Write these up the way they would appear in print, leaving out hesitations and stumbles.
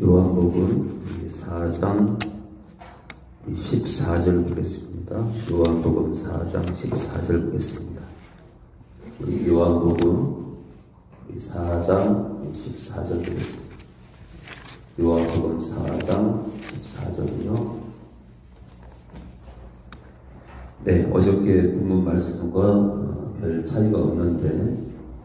요한복음 4장 14절 보겠습니다. 요한복음 4장 14절 보겠습니다. 요한복음 4장 14절 보겠습니다. 요한복음 4장 14절이요. 네, 어저께 본문 말씀과 별 차이가 없는데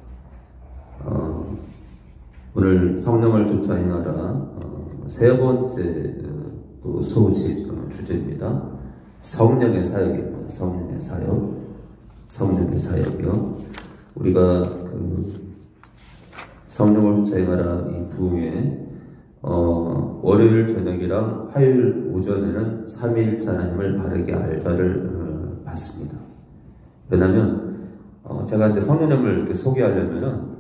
오늘 성령을 쫓아 행하라 세 번째 주제입니다. 성령의 사역입니다. 성령의 사역, 성령의 사역이요. 우리가 성령을 쫓아 행하라 이 부흥회 월요일 저녁이랑 화요일 오전에는 삼위일체 하나님을 바르게 알자를 받습니다. 왜냐하면 제가 이제 성령님을 이렇게 소개하려면은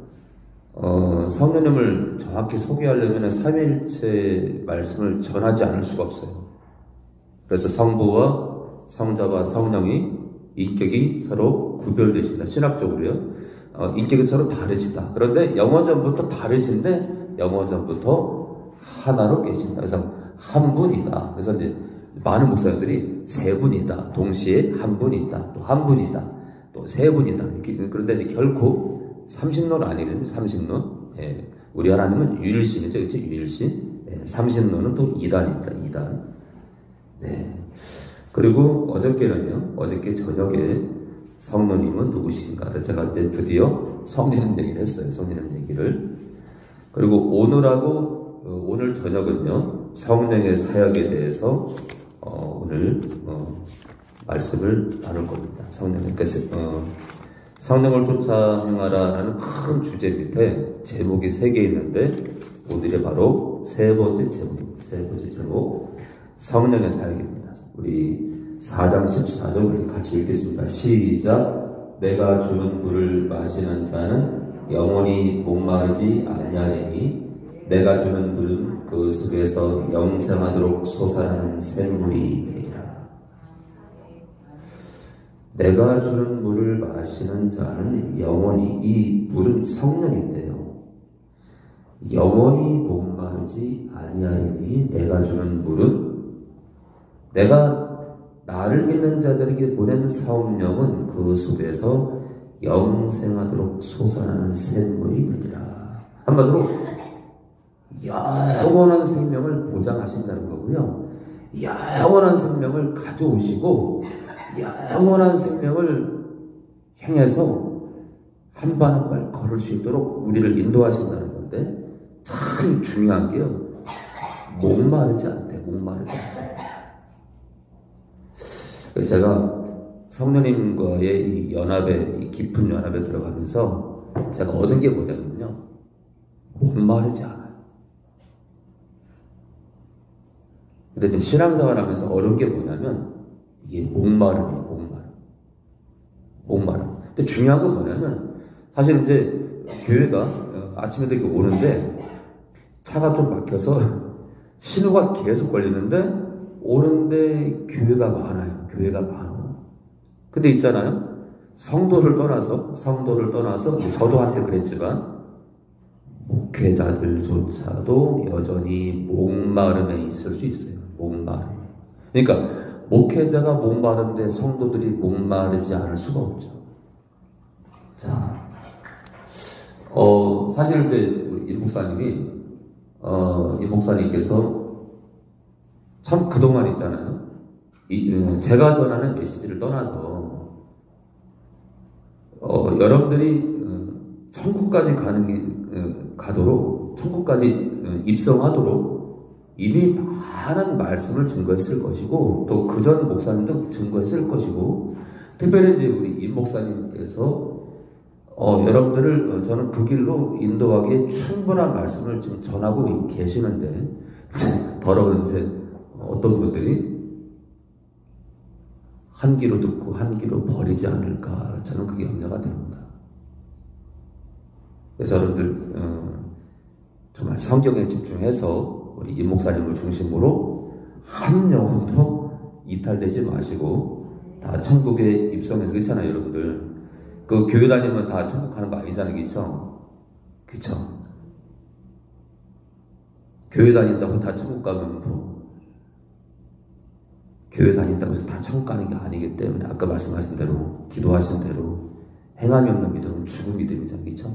성령님을 정확히 소개하려면 삼위일체 말씀을 전하지 않을 수가 없어요. 그래서 성부와 성자와 성령이 인격이 서로 구별되시다. 신학적으로요. 인격이 서로 다르시다. 그런데 영원전부터 다르신데 영원전부터 하나로 계신다. 그래서 한 분이다. 그래서 이제 많은 목사님들이 세 분이다. 동시에 한 분이다. 또 한 분이다. 또 세 분이다. 그런데 이제 결코 삼신론 아니거든요. 삼신론. 예. 우리 하나님은 유일신이죠. 그렇죠? 유일신. 예. 삼신론은 또 이단입니다. 이단. 네. 그리고 어저께는요. 어저께 저녁에 성모님은 누구신가? 그래서 제가 이제 드디어 성령 얘기를 했어요. 성령 얘기를. 그리고 오늘 저녁은요. 성령의 사역에 대해서 오늘 말씀을 나눌 겁니다. 성령을 쫓아 행하라라는 큰 주제 밑에 제목이 3개 있는데 오늘의 바로 세 번째 제목입니다. 세 번째 제목 성령의 사역입니다. 우리 4장 14절 우리 같이 읽겠습니다. 시작. 내가 주는 물을 마시는 자는 영원히 목마르지 아니하리니 내가 주는 물은 그 속에서 영생하도록 솟아나는 샘물이 내가 주는 물을 마시는 자는 영원히, 이 물은 성령인데요. 영원히 목마르지 아니하리니 내가 주는 물은, 내가 나를 믿는 자들에게 보낸 성령은 그 속에서 영생하도록 솟아나는 샘물이 되리라. 한마디로 영원한 생명을 보장하신다는 거고요. 영원한 생명을 가져오시고 영원한 생명을 향해서 한 발 한 발 걸을 수 있도록 우리를 인도하신다는 건데 참 중요한 게요. 목마르지 않대. 목마르지 않대. 제가 성령님과의 이 연합에, 이 깊은 연합에 들어가면서 제가 얻은 게 뭐냐면요. 목마르지 않아요. 근데 신앙생활 하면서 어려운 게 뭐냐면 이게 목마름이에요. 목마름. 근데 중요한 건 뭐냐면 사실 이제 교회가 아침에도 이렇게 오는데 차가 좀 막혀서 신호가 계속 걸리는데 오는데 교회가 많아요. 교회가 많아. 근데 있잖아요. 성도를 떠나서 저도 한때 그랬지만 목회자들조차도 여전히 목마름에 있을 수 있어요. 목마름. 그러니까 목회자가 목마른데 성도들이 목마르지 않을 수가 없죠. 자, 사실 이제 우리 이 목사님께서 참 그동안 있잖아요. 제가 전하는 메시지를 떠나서 여러분들이 천국까지 가도록 천국까지 입성하도록 이미 많은 말씀을 증거했을 것이고 또 그전 목사님도 증거했을 것이고 특별히 이제 우리 임 목사님께서 여러분들을 저는 그 길로 인도하기에 충분한 말씀을 지금 전하고 계시는데 더러운 이제 어떤 분들이 한 귀로 듣고 한 귀로 버리지 않을까 저는 그게 염려가 됩니다. 그래서 여러분들 정말 성경에 집중해서 우리 임 목사님을 중심으로 한 영혼도 이탈되지 마시고 다 천국에 입성해서 그렇잖아요, 여러분들. 그 교회 다니면 다 천국 가는 거 아니잖아요, 그쵸? 교회 다닌다고 다 천국 가면 뭐, 교회 다닌다고 해서 다 천국 가는 게 아니기 때문에 아까 말씀하신 대로, 기도하신 대로 행함이 없는 믿음은 죽은 믿음이잖아요. 그렇죠?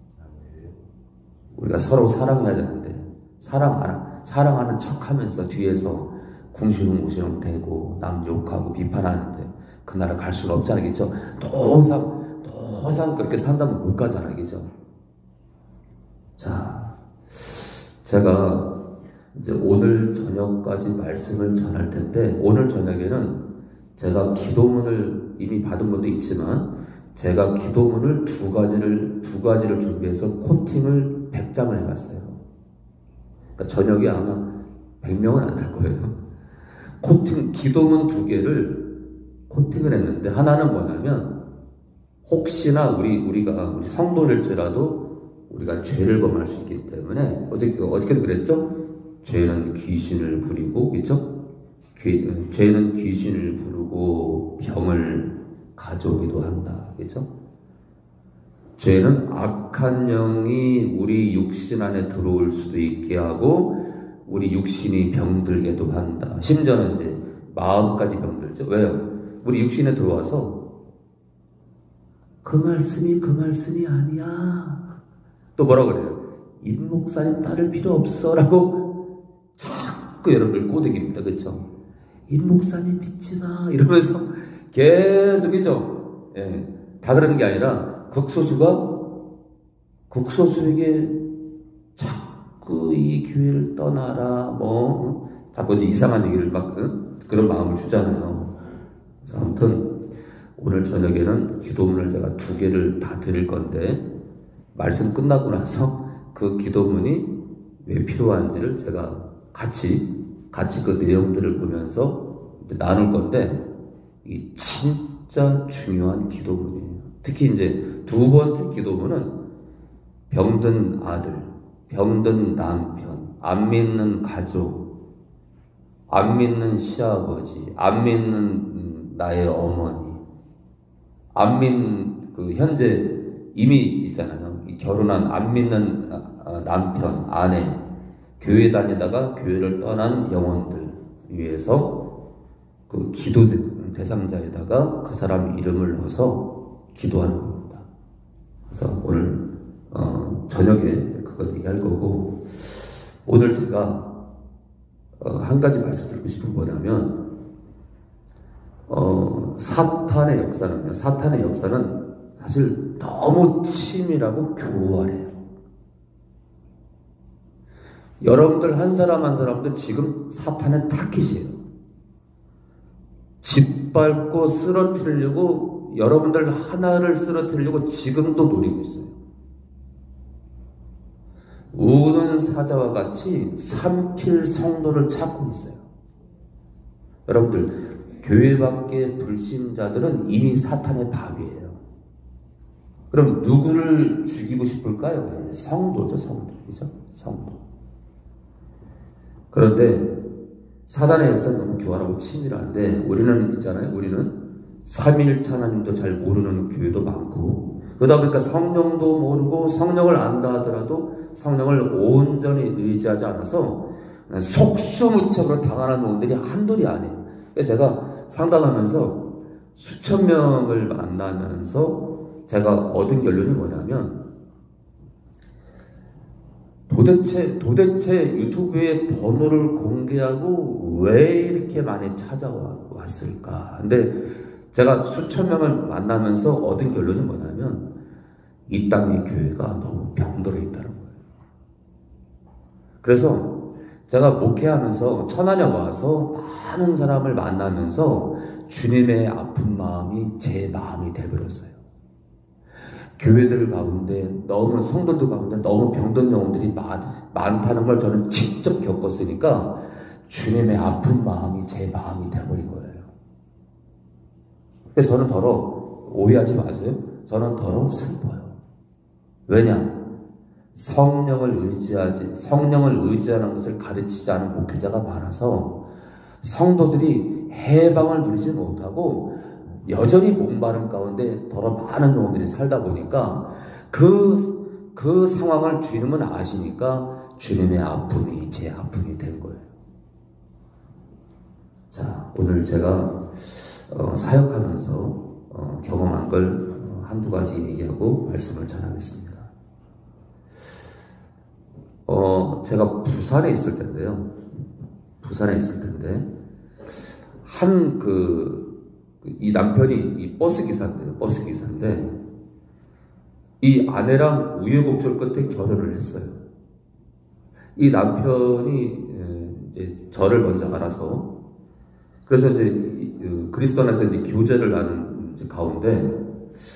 우리가 서로 사랑해야 되는데 사랑하는 척하면서 뒤에서 궁시렁궁시렁 대고 남 욕하고 비판하는데 그 나라 갈 수는 없잖아요. 그렇죠? 또 항상 그렇게 산다면 못 가잖아요. 그렇죠? 자, 제가 이제 오늘 저녁까지 말씀을 전할 텐데, 오늘 저녁에는 제가 기도문을 이미 받은 것도 있지만 제가 기도문을 두 가지를 준비해서 코팅을 100장을 해봤어요. 그러니까 저녁에 아마 100명은 안 될 거예요. 기도문 2개를 코팅을 했는데, 하나는 뭐냐면 혹시나 우리 성도일지라도 우리가 죄를 범할 수 있기 때문에, 어저께도 그랬죠? 죄는 귀신을 부리고, 그렇죠? 죄는 귀신을 부르고 병을 가져오기도 한다. 그렇죠? 죄는 악한 영이 우리 육신 안에 들어올 수도 있게 하고 우리 육신이 병들게도 한다. 심지어는 이제 마음까지 병들죠. 왜요? 우리 육신에 들어와서 그 말씀이 아니야. 또 뭐라 그래요? 임 목사님 따를 필요 없어 라고 자꾸 여러분들 꼬드깁니다. 그렇죠? 임 목사님 믿지 마 이러면서 계속이죠. 예, 다 그러는 게 아니라 극소수에게 자꾸 이 교회를 떠나라 뭐 자꾸 이제 이상한 얘기를 막 그런 마음을 주잖아요. 그래서 아무튼 오늘 저녁에는 기도문을 제가 2개를 다 드릴 건데, 말씀 끝나고 나서 그 기도문이 왜 필요한지를 제가 같이 그 내용들을 보면서 이제 나눌 건데, 이 진짜 중요한 기도문이에요. 특히 이제 2번째 기도문은 병든 아들, 병든 남편, 안 믿는 가족, 안 믿는 시아버지, 안 믿는 나의 어머니, 안 믿는 현재 이미 있잖아요. 결혼한 안 믿는 남편, 아내, 교회 다니다가 교회를 떠난 영혼들 위해서 그 기도 대상자에다가 그 사람 이름을 넣어서 기도하는 겁니다. 그래서 오늘 저녁에 그걸 얘기할 거고, 오늘 제가 한 가지 말씀드리고 싶은 거 뭐냐면, 사탄의 역사는 사실 너무 치밀하고 교활해요. 여러분들 한 사람 한 사람도 지금 사탄의 타깃이에요. 짓밟고 쓰러뜨리려고, 여러분들 하나를 쓰러뜨리려고 지금도 노리고 있어요. 우는 사자와 같이 삼킬 성도를 찾고 있어요. 여러분들, 교회 밖의 불신자들은 이미 사탄의 밥이에요. 그럼 누구를 죽이고 싶을까요? 성도죠, 성도. 그죠? 성도. 그런데 사단의 역사는 너무 교활하고 치밀한데, 우리는 있잖아요. 우리는 삼위일체 하나님도 잘 모르는 교회도 많고, 그러다 보니까 성령도 모르고 성령을 안다 하더라도 성령을 온전히 의지하지 않아서 속수무책으로 당하는 놈들이 한둘이 아니에요. 제가 상담하면서 수천 명을 만나면서 제가 얻은 결론이 뭐냐면, 도대체 유튜브에 번호를 공개하고 왜 이렇게 많이 찾아왔을까? 근데 제가 수천 명을 만나면서 얻은 결론이 뭐냐면, 이 땅의 교회가 너무 병들어 있다는 거예요. 그래서 제가 목회하면서 천안에 와서 많은 사람을 만나면서 주님의 아픈 마음이 제 마음이 되버렸어요. 교회들 가운데 성도들 가운데 너무 병든 영혼들이 많다는 걸 저는 직접 겪었으니까 주님의 아픈 마음이 제 마음이 되어버린 거예요. 그래서 저는 더러, 오해하지 마세요. 저는 더러 슬퍼요. 왜냐? 성령을 의지하는 것을 가르치지 않은 목회자가 많아서 성도들이 해방을 누리지 못하고 여전히 목마름 가운데 더러 많은 영혼들이 살다 보니까 그 그 상황을 주님은 아시니까 주님의 아픔이 제 아픔이 된 거예요. 자, 오늘 제가 사역하면서 경험한 걸 한두 가지 얘기하고 말씀을 전하겠습니다. 제가 부산에 있을 텐데요. 이 남편이 이 버스 기사인데, 이 아내랑 우여곡절 끝에 결혼을 했어요. 이 남편이 이제 저를 먼저 알아서, 그래서 이제 그리스도 안에서 이제 교제를 하는 가운데,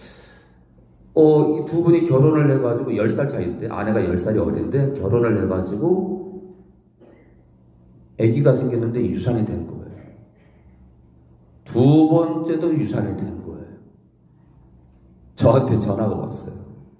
이 두 분이 결혼을 해가지고 10살 차이인데, 아내가 10살이 어린데 결혼을 해가지고 아기가 생겼는데 유산이 된 거예요. 두 번째도 유산이 된 거예요. 저한테 전화가 왔어요.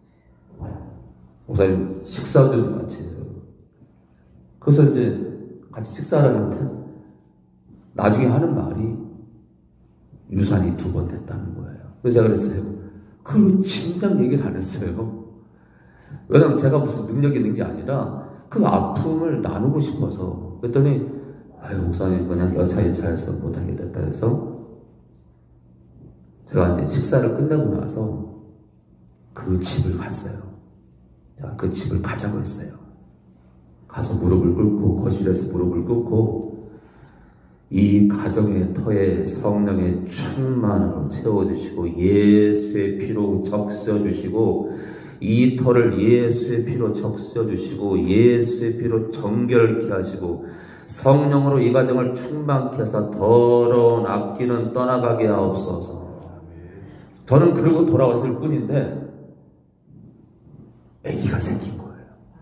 목사님, 식사 좀 같이 해요. 그래서 이제 같이 식사를 하는데 나중에 하는 말이 유산이 2번 됐다는 거예요. 그래서 제가 그랬어요. 그 진작 얘기를 안 했어요. 왜냐면 제가 무슨 능력이 있는 게 아니라 그 아픔을 나누고 싶어서. 그랬더니 목사님 그냥 여차여차해서 못하게 됐다 해서 제가 이제 식사를 끝내고 나서 그 집을 갔어요. 그 집을 가자고 했어요. 가서 무릎을 꿇고, 거실에서 무릎을 꿇고, 이 가정의 터에 성령의 충만으로 채워주시고 예수의 피로 적셔주시고, 이 터를 예수의 피로 적셔주시고 예수의 피로 정결케 하시고 성령으로 이 가정을 충만케 해서 더러운 악기는 떠나가게 하옵소서. 저는 그러고 돌아왔을 뿐인데 아기가 생긴 거예요.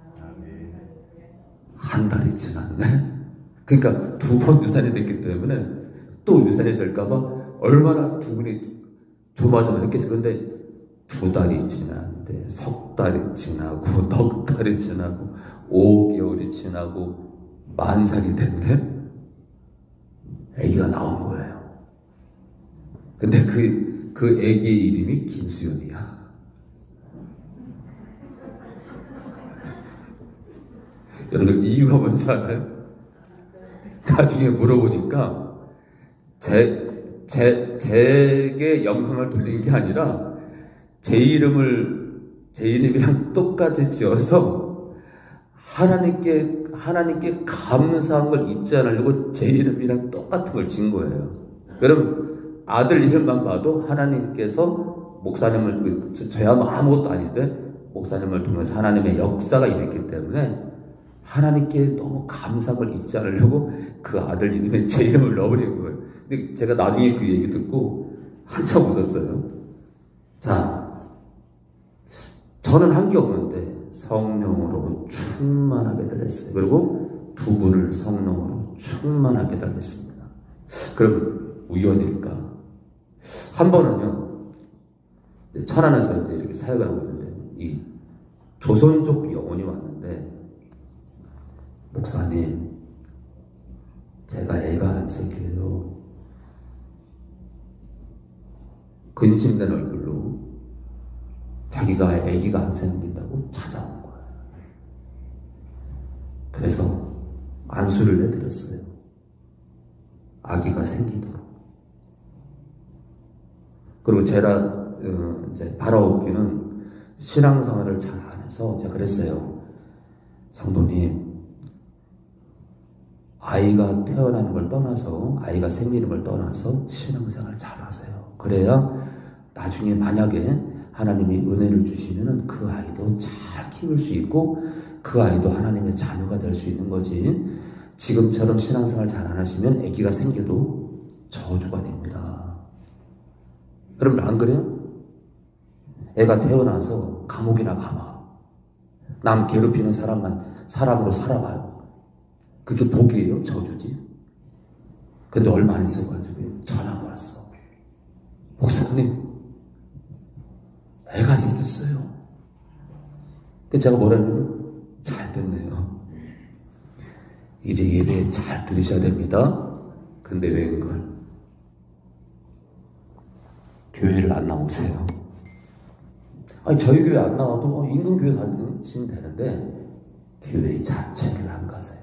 한 달이 지났네. 그러니까 2번 유산이 됐기 때문에 또 유산이 될까봐 얼마나 두 분이 조마조마했겠지. 그런데 2달이 지났는데, 3달이 지나고, 넉 달이 지나고, 5개월이 지나고, 만살이 됐네? 아기가 나온 거예요. 근데 그 아기의 이름이 김수연이야. 여러분, 이유가 뭔지 알아요? 나중에 물어보니까 제게 영광을 돌린 게 아니라 제 이름이랑 똑같이 지어서 하나님께 감사한 걸 잊지 않으려고 제 이름이랑 똑같은 걸 지은 거예요. 그럼 아들 이름만 봐도 하나님께서 목사님을, 저야 아무것도 아닌데 목사님을 통해서 하나님의 역사가 일어났기 때문에 하나님께 너무 감사한 걸 잊지 않으려고 그 아들 이름에 제 이름을 넣어버린 거예요. 근데 제가 나중에 그 얘기 듣고 한참 웃었어요. 자, 저는 한 게 없는데 성령으로 충만하게 달렸어요. 그리고 2분을 성령으로 충만하게 달렸습니다. 그럼 우연일까? 한 번은요, 천안에서 이렇게 사역을 하고 있는데 이 조선족 영혼이 왔는데, 목사님, 제가 애가 안 생겨요. 근심된 얼굴로 자기가 아기가 안 생긴다고 찾아온 거예요. 그래서 안수를 해드렸어요. 아기가 생기도록. 그리고 제가 이제 바라옵기는 신앙생활을 잘 안 해서 제가 그랬어요. 성도님, 아이가 태어나는 걸 떠나서, 아이가 생기는 걸 떠나서 신앙생활 잘 하세요. 그래야 나중에 만약에 하나님이 은혜를 주시면은 그 아이도 잘 키울 수 있고 그 아이도 하나님의 자녀가 될 수 있는 거지. 지금처럼 신앙생활 잘 안 하시면 아기가 생겨도 저주가 됩니다. 여러분 안 그래요? 애가 태어나서 감옥이나 가봐. 남 괴롭히는 사람으로 살아봐요. 그게 복이에요? 저주지? 근데 얼마 안 있어가지고 전화가 왔어. 목사님, 애가 생겼어요. 그 제가 뭐라 했냐면, 잘 됐네요. 이제 예배 잘 들으셔야 됩니다. 근데 웬걸? 교회를 안 나오세요. 아니, 저희 교회 안 나와도 인근 교회 가시면 되는데 교회 자체를 안 가세요.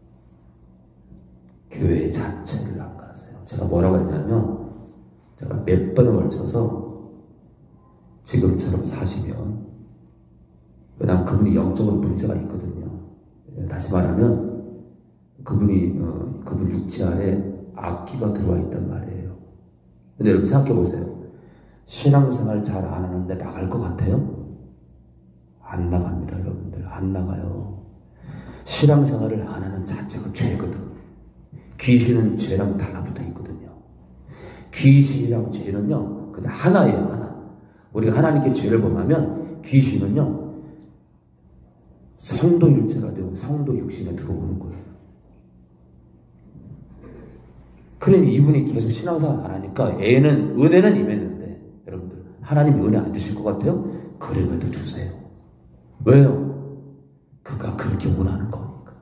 교회 자체를 안 가세요. 제가 뭐라고 했냐면, 제가 몇 번을 걸쳐서 지금처럼 사시면, 왜냐하면 그분이 영적으로 문제가 있거든요. 다시 말하면 그분 육체 안에 악기가 들어와 있단 말이에요. 근데 여러분 생각해 보세요. 신앙생활 잘 안 하는데 나갈 것 같아요? 안 나갑니다, 여러분들. 안 나가요. 신앙생활을 안 하는 자체가 죄거든. 귀신은 죄랑 달라붙어 있거든요. 귀신이랑 죄는요, 그냥 하나예요, 하나. 우리가 하나님께 죄를 범하면 귀신은요, 성도 일체가 되고 성도 육신에 들어오는 거예요. 그러니 이분이 계속 신앙생활 안 하니까 은혜는 임했는데, 여러분들, 하나님이 은혜 안 주실 것 같아요? 그래도 주세요. 왜요? 그가 그렇게 원하는 거니까.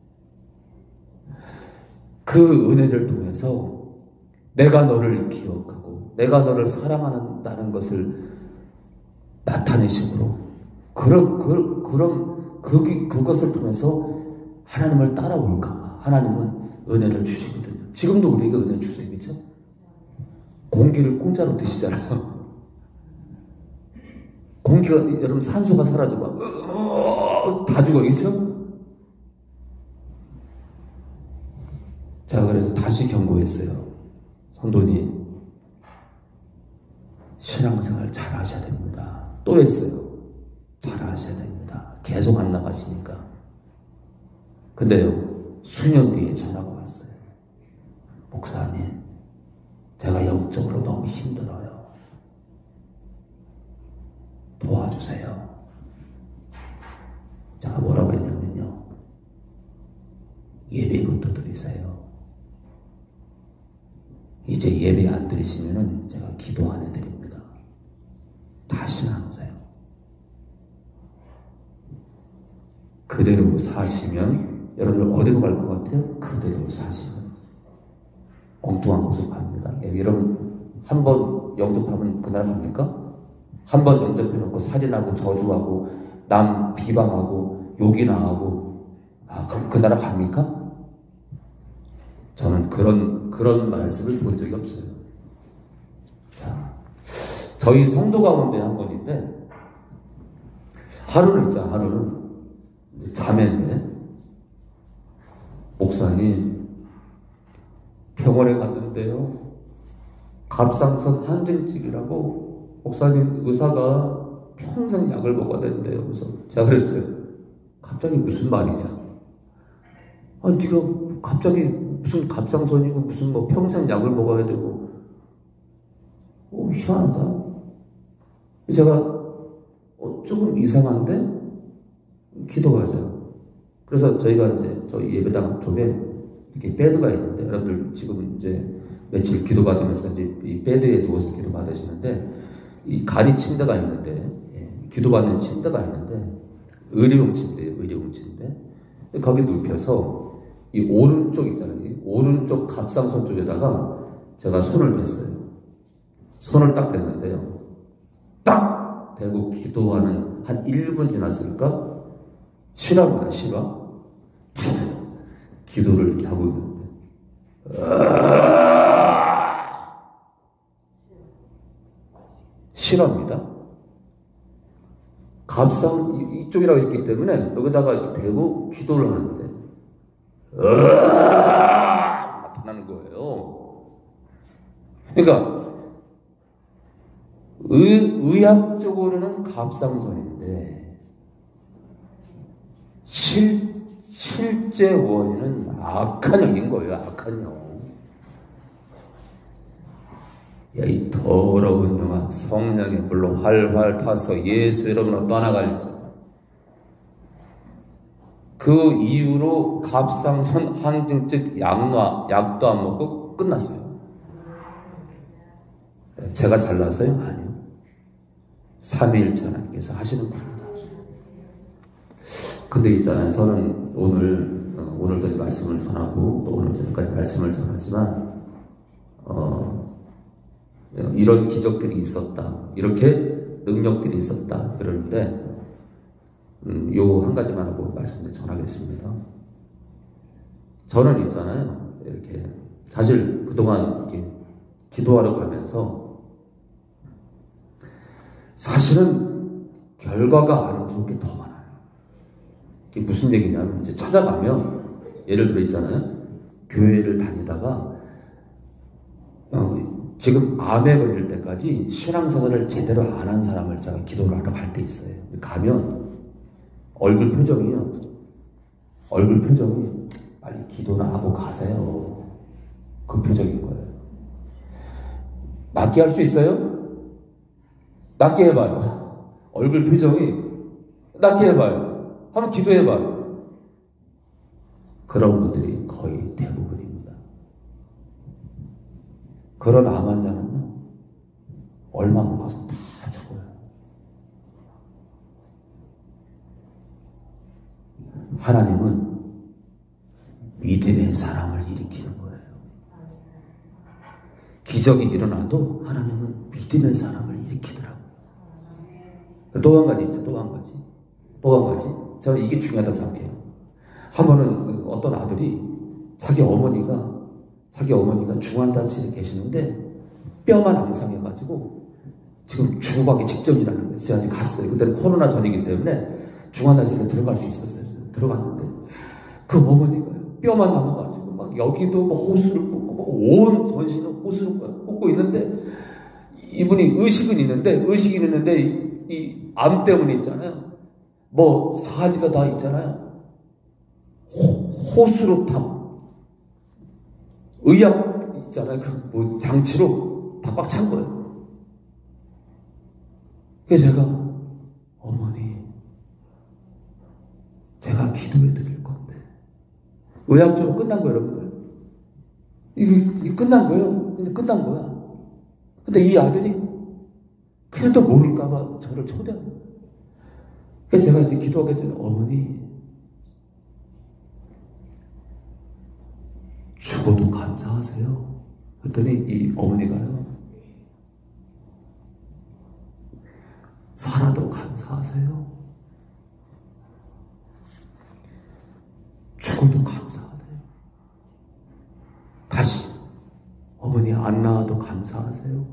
그 은혜를 통해서 내가 너를 기억하고 내가 너를 사랑한다는 것을 나타내심으로 그것을 통해서 하나님을 따라올까. 하나님은 은혜를 주시거든요. 지금도 우리에게 은혜 주세요. 그렇죠? 공기를 공짜로 드시잖아요. 공기가, 여러분, 산소가 사라지고 다 죽어 있어? 자, 그래서 다시 경고했어요. 성도님, 신앙생활 잘 하셔야 됩니다. 또 했어요. 잘 하셔야 됩니다. 계속 안 나가시니까. 근데요, 수년 뒤에 전화가 왔어요. 목사님, 제가 영적으로 너무 힘들어요. 도와주세요. 제가 뭐라고 했냐면요, 예배부터 드리세요. 이제 예배 안 드리시면은 제가 기도 안 해드립니다. 다시는 안 오세요. 그대로 사시면 여러분들 어디로 갈 것 같아요? 그대로 사시면 엉뚱한 곳으로 갑니다. 여러분, 한 번 영접하면 그날 갑니까? 한 번 영접해놓고 살인하고 저주하고 남 비방하고 욕이나 하고 그럼 그 나라 갑니까? 저는 그런 말씀을 본 적이 없어요. 자, 저희 성도 가운데 한 분인데, 하루는 자매인데, 목사님, 병원에 갔는데요, 갑상선 항진증이라고 목사님 의사가 평생 약을 먹어야 된대요. 그래서 제가 그랬어요. 갑자기 무슨 말이냐? 네가 갑자기 무슨 갑상선이고 무슨 뭐 평생 약을 먹어야 되고, 희한하다. 제가 조금 이상한데 기도하자. 그래서 저희가 이제 저희 예배당 쪽에 이렇게 베드가 있는데, 여러분들 지금 이제 며칠 기도 받으면서 이제 이 베드에 누워서 기도 받으시는데, 이 간이 침대가 있는데, 기도 받는 침대가 있는데, 의료용 침대예요, 의료용 침대. 거기 눕혀서 이 오른쪽 있잖아요. 이 오른쪽 갑상선 쪽에다가 제가 손을 댔어요. 손을 딱 댔는데요, 딱 대고 기도하는 한 1분 지났을까? 실화입니다, 실화. 기도를 이렇게 하고 있는데, 실화입니다. 갑상 이쪽이라고 했기 때문에 여기다가 이렇게 대고 기도를 하는데 나타나는 거예요. 그러니까 의학적으로는 갑상선인데 실제 원인은 악한 영인 거예요. 악한 영. 야, 이 더러운 영아, 성령의 불로 활활 타서 예수 여러분으로 떠나갈지. 그 이후로 갑상선 항진증 약도 안 먹고 끝났어요. 제가 잘나서요? 아니요. 삼위일체 하나님께서 하시는 겁니다. 근데 있잖아요. 저는 오늘도 말씀을 전하고 또 오늘 저녁까지 말씀을 전하지만 이런 기적들이 있었다. 이렇게 능력들이 있었다 그러는데 요 한 가지만 하고 말씀을 전하겠습니다. 저는 있잖아요. 이렇게 사실 그동안 이렇게 기도하러 가면서 사실은 결과가 안 좋은 게 더 많아요. 이게 무슨 얘기냐면 이제 찾아가면 예를 들어 있잖아요. 교회를 다니다가 지금 암에 걸릴 때까지 신앙생활을 제대로 안 한 사람을 제가 기도를 하러 갈 때 있어요. 가면 얼굴 표정이 빨리 기도나 하고 가세요. 그 표정인 거예요. 낫게 할 수 있어요? 낫게 해봐요. 얼굴 표정이 낫게 해봐요. 한번 기도해봐요. 그런 분들이 거의 대부분입니다. 그런 암 환자는요, 얼마 못 가서 다 죽어요. 하나님은 믿음의 사람을 일으키는 거예요. 기적이 일어나도 하나님은 믿음의 사람을 일으키더라고요. 또 한 가지 있죠. 또 한 가지. 저는 이게 중요하다고 생각해요. 한 번은 어떤 아들이 자기 어머니가 중환자실에 계시는데 뼈만 앙상해가지고 지금 죽어가기 직전이라는 거예요. 저한테 갔어요. 그때는 코로나 전이기 때문에 중환자실에 들어갈 수 있었어요. 들어갔는데 그 어머니가 뼈만 남아가지고 막 여기도 뭐 호수를 꽂고 막 온 전신을 호수를 꽂고 있는데 이분이 의식이 있는데 이 암 때문에 있잖아요. 뭐 사지가 다 있잖아요. 호수로 다 의약 있잖아요. 그 뭐 장치로 다 꽉 찬 거예요. 그래서 제가 어머니 제가 기도해 드릴 건데 의학적으로 끝난 거예요, 여러분들. 이게 끝난 거예요. 근데 끝난 거야. 근데 이 아들이 그래도 모를까봐 저를 초대한 거예요. 그래서 제가 이제 기도하기 전에 어머니 죽어도 감사하세요. 그랬더니 이 어머니가요, 살아도 감사하세요. 죽어도 감사하대요. 다시 어머니 안 나와도 감사하세요.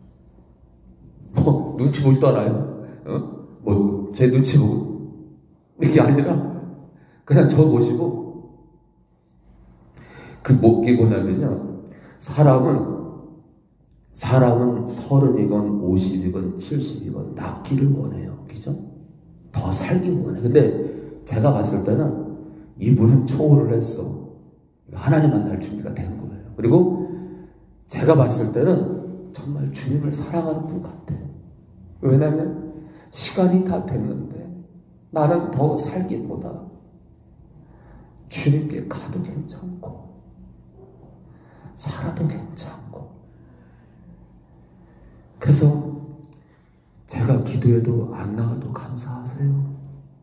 뭐 눈치 보지도 않아요. 뭐 제 눈치 보고 이게 아니라 그냥 저 보시고 그 뭐게 뭐냐면요. 사람은 30이건 50이건 70이건 낫기를 원해요. 그죠? 더 살기를 원해. 근데 제가 봤을 때는 이분은 초월을 했어. 하나님 만날 준비가 된 거예요. 그리고 제가 봤을 때는 정말 주님을 사랑하는 분 같아요. 왜냐하면 시간이 다 됐는데 나는 더 살기보다 주님께 가도 괜찮고 살아도 괜찮고, 그래서 제가 기도해도 안 나와도 감사하세요.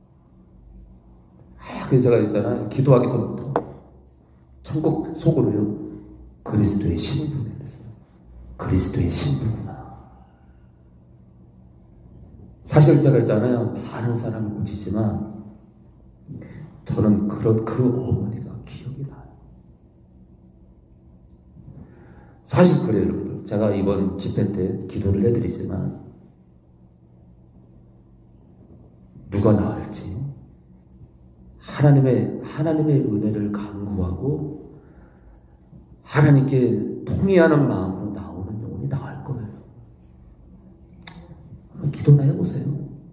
그래서 제가 있잖아요, 기도하기 전부터 천국 속으로요, 그리스도의 신분에 그랬어요. 그리스도의 신분이구나. 사실 제가 있잖아요, 많은 사람을 모시지만 저는 그 어머니가 기억이 나요. 사실 그래요, 여러분들. 제가 이번 집회 때 기도를 해드리지만 누가 나을지 하나님의 은혜를 간구하고 하나님께 통의하는 마음으로 나오는 영혼이 나을 거예요. 한번 기도나 해보세요.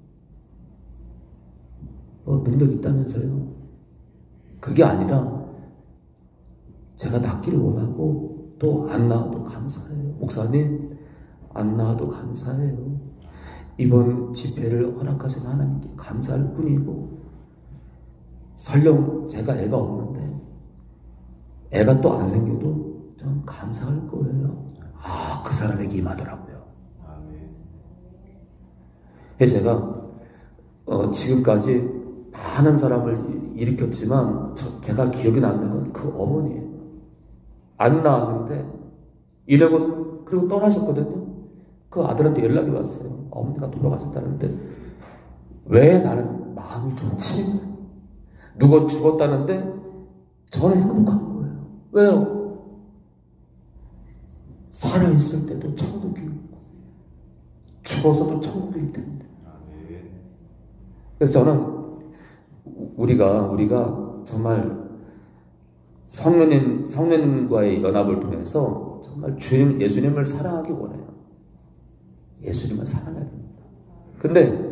능력 있다면서요. 그게 아니라 제가 낫기를 원하고 또 안 나와도 감사해요. 목사님 안 나와도 감사해요. 이번 집회를 허락하신 하나님께 감사할 뿐이고, 설령 제가 애가 없는데 애가 또 안 생겨도 전 감사할 거예요. 그 사람에게 임하더라고요. 그래서 제가 지금까지 많은 사람을 일으켰지만 제가 기억이 남는 건 그 어머니예요. 안 나왔는데 그리고 떠나셨거든요. 그 아들한테 연락이 왔어요. 어머니가 돌아가셨다는데 왜 나는 마음이 좋지? 누가 죽었다는데 저는 행복한 거예요. 왜요? 살아있을 때도 천국이고 죽어서도 천국일 텐데. 그래서 저는 우리가 정말 성령님과의 연합을 통해서 정말 예수님을 사랑하기 원해요. 예수님을 사랑해야 됩니다. 근데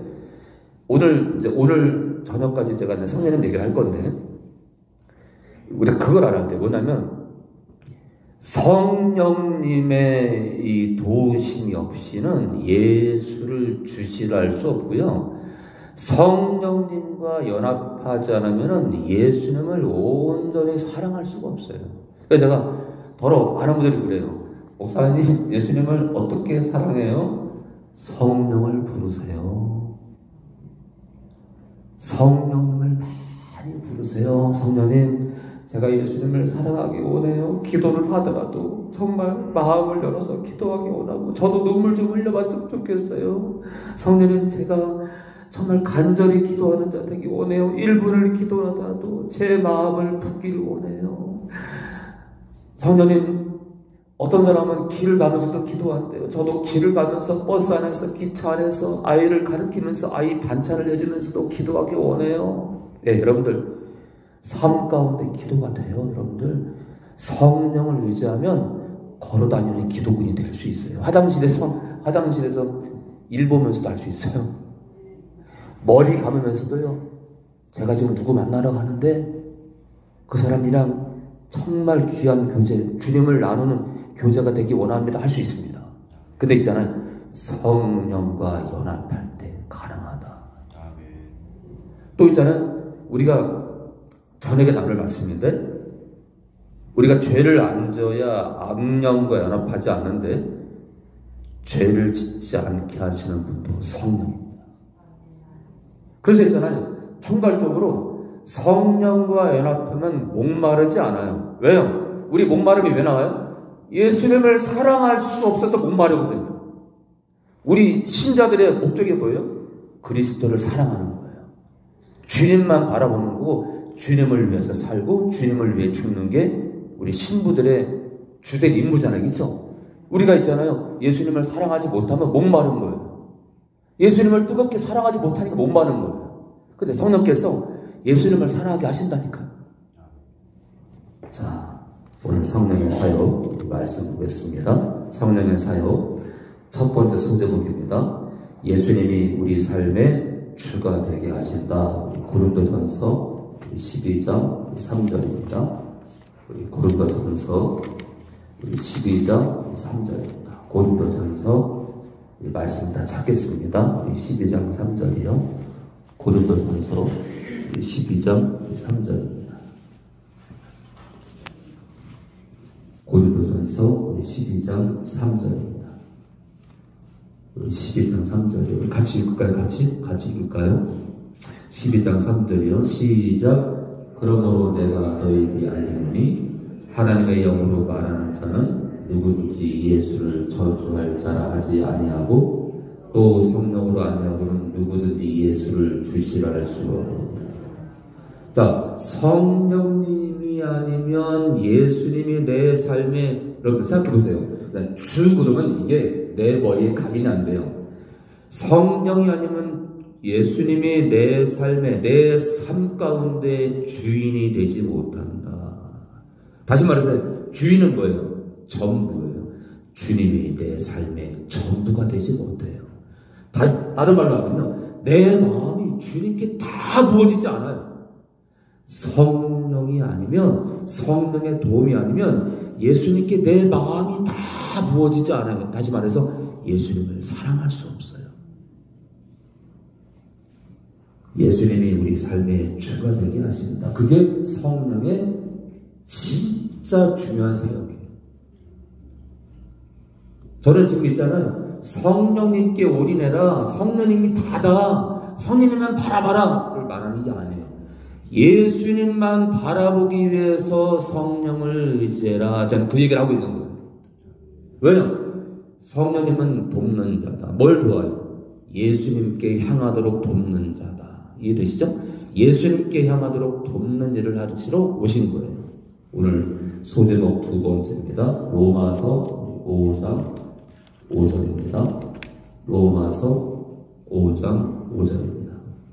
오늘 저녁까지 제가 성령님 얘기를 할 건데, 우리가 그걸 알아야 돼요. 뭐냐면, 성령님의 이 도우심이 없이는 예수를 주시할 수 없고요. 성령님과 연합하지 않으면 예수님을 온전히 사랑할 수가 없어요. 그래서 제가 많은 분들이 그래요. 목사님, 예수님을 어떻게 사랑해요? 성령을 부르세요. 성령님을 많이 부르세요. 성령님, 제가 예수님을 사랑하기 원해요. 기도를 하더라도 정말 마음을 열어서 기도하기 원하고, 저도 눈물 좀 흘려봤으면 좋겠어요. 성령님, 제가 정말 간절히 기도하는 자 되기 원해요. 1분을 기도하더라도 제 마음을 붓기를 원해요. 성령님, 어떤 사람은 길을 가면서도 기도한대요. 저도 길을 가면서 버스 안에서, 기차 안에서 아이를 가르치면서 아이 반찬을 해주면서도 기도하기 원해요. 네, 여러분들 삶 가운데 기도가 돼요. 여러분들 성령을 의지하면 걸어다니는 기도군이 될 수 있어요. 화장실에서 일 보면서도 할 수 있어요. 머리 감으면서도요. 제가 지금 누구 만나러 가는데 그 사람이랑 정말 귀한 교제, 주님을 나누는 교제가 되기 원합니다. 할 수 있습니다. 근데 있잖아요. 성령과 연합할 때 가능하다. 또 있잖아요. 우리가 저녁에 나눌 말씀인데, 우리가 죄를 안 져야 악령과 연합하지 않는데 죄를 짓지 않게 하시는 분도 성령입니다. 그래서 있잖아요. 총괄적으로 성령과 연합하면 목마르지 않아요. 왜요? 우리 목마름이 왜 나와요? 예수님을 사랑할 수 없어서 목마르거든요. 우리 신자들의 목적이 뭐예요? 그리스도를 사랑하는 거예요. 주님만 바라보는 거고, 주님을 위해서 살고 주님을 위해 죽는 게 우리 신부들의 주된 임무잖아요. 그렇죠? 우리가 있잖아요. 예수님을 사랑하지 못하면 목마른 거예요. 예수님을 뜨겁게 사랑하지 못하니까 목마른 거예요. 근데 성령께서 예수님을 사랑하게 하신다니까요. 자, 오늘 성령의 사역 말씀 보겠습니다. 성령의 사역 첫 번째 소제목입니다. 예수님이 우리 삶의 주가 되게 하신다. 고린도전서 12장 3절입니다. 우리 고린도전서 12장 3절입니다. 고린도전서 말씀 다 찾겠습니다. 12장 3절이요. 고린도전서 12장 3절입니다. 고린도전서 12장 3절입니다. 우리 12장 3절이요. 우리 같이 읽을까요? 같이 읽을까요? 12장 3절이요. 시작. 그러므로 내가 너희에게 알리노니 하나님의 영으로 말하는 자는 누구든지 예수를 저주할 자라 하지 아니하고, 또 성령으로 아니하고는 누구든지 예수를 주시라 할 수 없느니라. 자, 성령님이 아니면 예수님이 내 삶에, 여러분 생각해 보세요. 주 그러면 이게 내 머리에 각인이 안 돼요. 성령이 아니면 예수님이 내 삶에, 내 삶 가운데 주인이 되지 못한다. 다시 말해서 주인은 뭐예요? 전부예요. 주님이 내 삶의 전부가 되지 못해요. 다른 말로 하면요, 내 마음이 주님께 다 부어지지 않아요. 성령이 아니면, 성령의 도움이 아니면 예수님께 내 마음이 다 부어지지 않아요. 다시 말해서 예수님을 사랑할 수 없어요. 예수님이 우리 삶의 주가 되게 하신다. 그게 성령의 진짜 중요한 사역이에요. 저는 지금 있잖아요. 성령님께 올인해라. 성령님이 다다. 성령님만 바라봐라를 말하는 게 아니에요. 예수님만 바라보기 위해서 성령을 의지해라. 저는 그 얘기를 하고 있는 거예요. 왜요? 성령님은 돕는 자다. 뭘 도와요? 예수님께 향하도록 돕는 자다. 이해되시죠? 예수님께 향하도록 돕는 일을 하시러 오신 거예요. 오늘 소제목 두 번째입니다. 로마서 5장 5절입니다. 로마서 5장 5절입니다.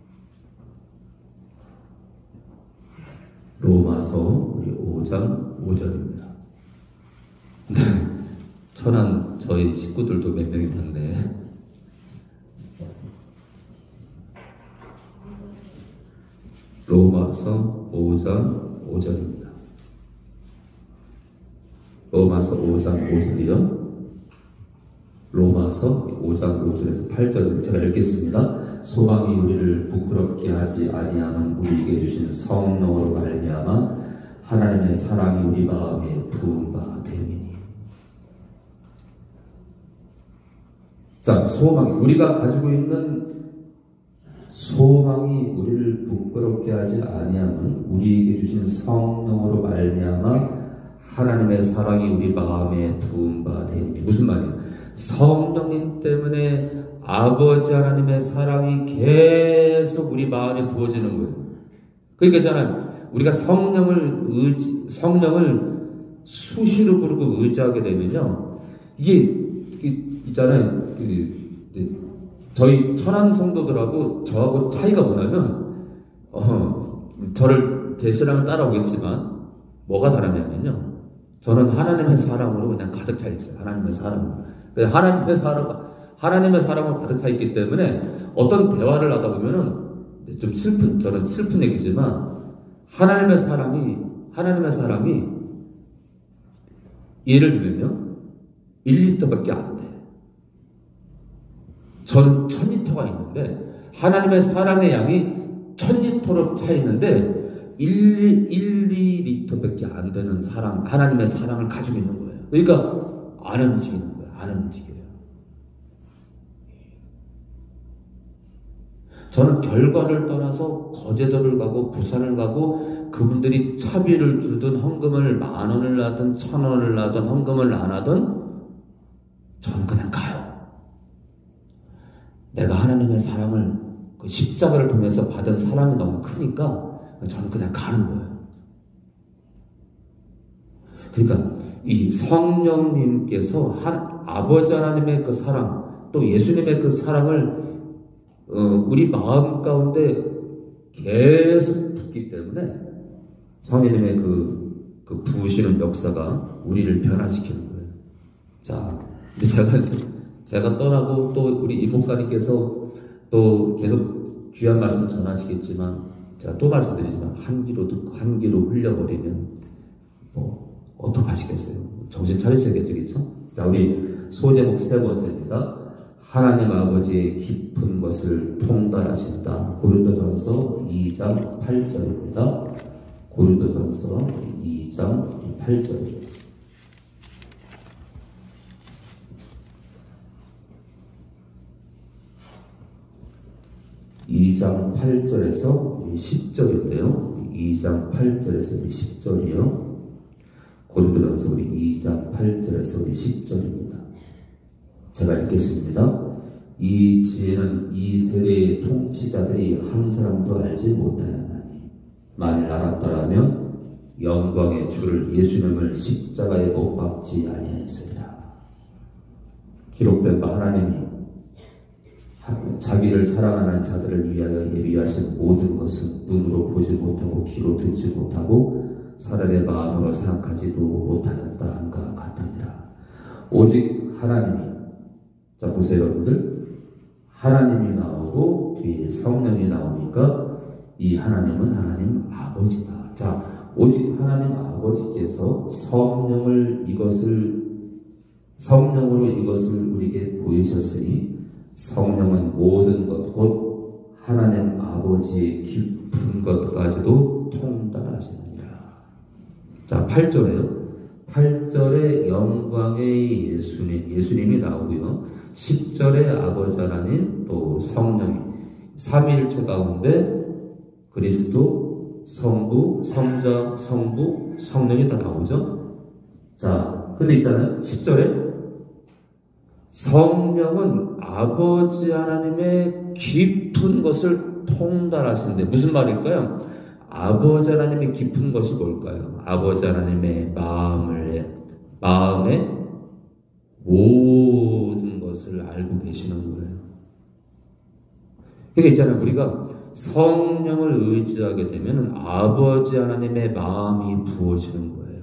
로마서 5장 5절입니다. 천안 저희 식구들도 몇 명이 있는데 로마서 5장 5절입니다. 로마서 5장 5절이요. 로마서 5장 5절에서 8절을 제가 읽겠습니다. 소망이 우리를 부끄럽게 하지 아니하면 우리에게 주신 성령으로 말미암아 하나님의 사랑이 우리 마음에 부은 바 됨이니. 자, 소망이 우리가 가지고 있는 소망이 우리를 부끄럽게 하지 아니하면 우리에게 주신 성령으로 말미암아 하나님의 사랑이 우리 마음에 부은 바 됨이니. 무슨 말이에요? 성령님 때문에 아버지 하나님의 사랑이 계속 우리 마음에 부어지는 거예요. 그러니까 있잖아요. 우리가 성령을 수시로 부르고 의지하게 되면요. 이게 있잖아요. 저희 천안 성도들하고 저하고 차이가 뭐냐면, 저를 제 신앙을 따라오겠지만, 뭐가 다르냐면요. 저는 하나님의 사랑으로 그냥 가득 차 있어요. 하나님의 사랑으로. 하나님의 사랑으로 가득 차 있기 때문에 어떤 대화를 하다 보면은 좀 저는 슬픈 얘기지만 하나님의 사랑이 예를 들면요 1리터밖에 안 돼. 저는 1000리터가 있는데 하나님의 사랑의 양이 1000리터로 차 있는데 2리터밖에 안 되는 사랑, 하나님의 사랑을 가지고 있는 거예요. 그러니까 안 움직이는 거예요. 안 움직여요. 저는 결과를 떠나서 거제도를 가고 부산을 가고 그분들이 차비를 주든 헌금을 10,000원을 하든 1,000원을 하든 헌금을 안 하든 저는 그냥 가요. 내가 하나님의 사랑을 그 십자가를 통해서 받은 사랑이 너무 크니까 저는 그냥 가는 거예요. 그러니까 이 성령님께서 아버지 하나님의 그 사랑 또 예수님의 그 사랑을 우리 마음 가운데 계속 붓기 때문에 성령님의 그 부으시는 역사가 우리를 변화시키는 거예요. 자, 제가 떠나고 또 우리 이 목사님께서 또 계속 귀한 말씀 전하시겠지만 제가 또 말씀드리지만 한 귀로 듣고 한 귀로 흘려버리면 어떡하시겠어요? 정신 차리셔야겠죠? 자, 우리 소제목 세 번째입니다. 하나님 아버지의 깊은 것을 통달하신다. 고린도전서 2장 8절입니다. 고린도전서 2장 8절입니다. 2장 8절에서 10절인데요. 2장 8절에서 10절이요. 고린도전서 우리 2장 8절에서 10절입니다. 제가 읽겠습니다. 이 지혜는 이 세대의 통치자들이 한 사람도 알지 못하였나니 만일 알았더라면 영광의 주를 예수님을 십자가에 못 박지 아니하였으리라. 기록된 바 하나님이 자기를 사랑하는 자들을 위하여 예비하신 모든 것은 눈으로 보지 못하고 귀로 듣지 못하고 사람의 마음으로 생각하지도 못하였다 함과 같으니라. 오직 하나님이, 자 보세요 여러분들, 하나님이 나오고 뒤에 성령이 나오니까 이 하나님은 하나님 아버지다. 자, 오직 하나님 아버지께서 성령으로 이것을 우리에게 보이셨으니 성령은 모든 것, 곧 하나님 아버지의 깊은 것까지도 통달하시느니라. 자, 8절에요. 8절에 영광의 예수님이 나오고요. 10절에 아버지 하나님 또 성령이 삼위일체 가운데 그리스도, 성부, 성자, 성부, 성령이 다 나오죠. 자, 근데 있잖아요. 10절에 성령은 아버지 하나님의 깊은 것을 통달하시는데 무슨 말일까요? 아버지 하나님의 깊은 것이 뭘까요? 아버지 하나님의 마음의 모든 것을 알고 계시는 거예요. 그게 있잖아요. 우리가 성령을 의지하게 되면 아버지 하나님의 마음이 부어지는 거예요.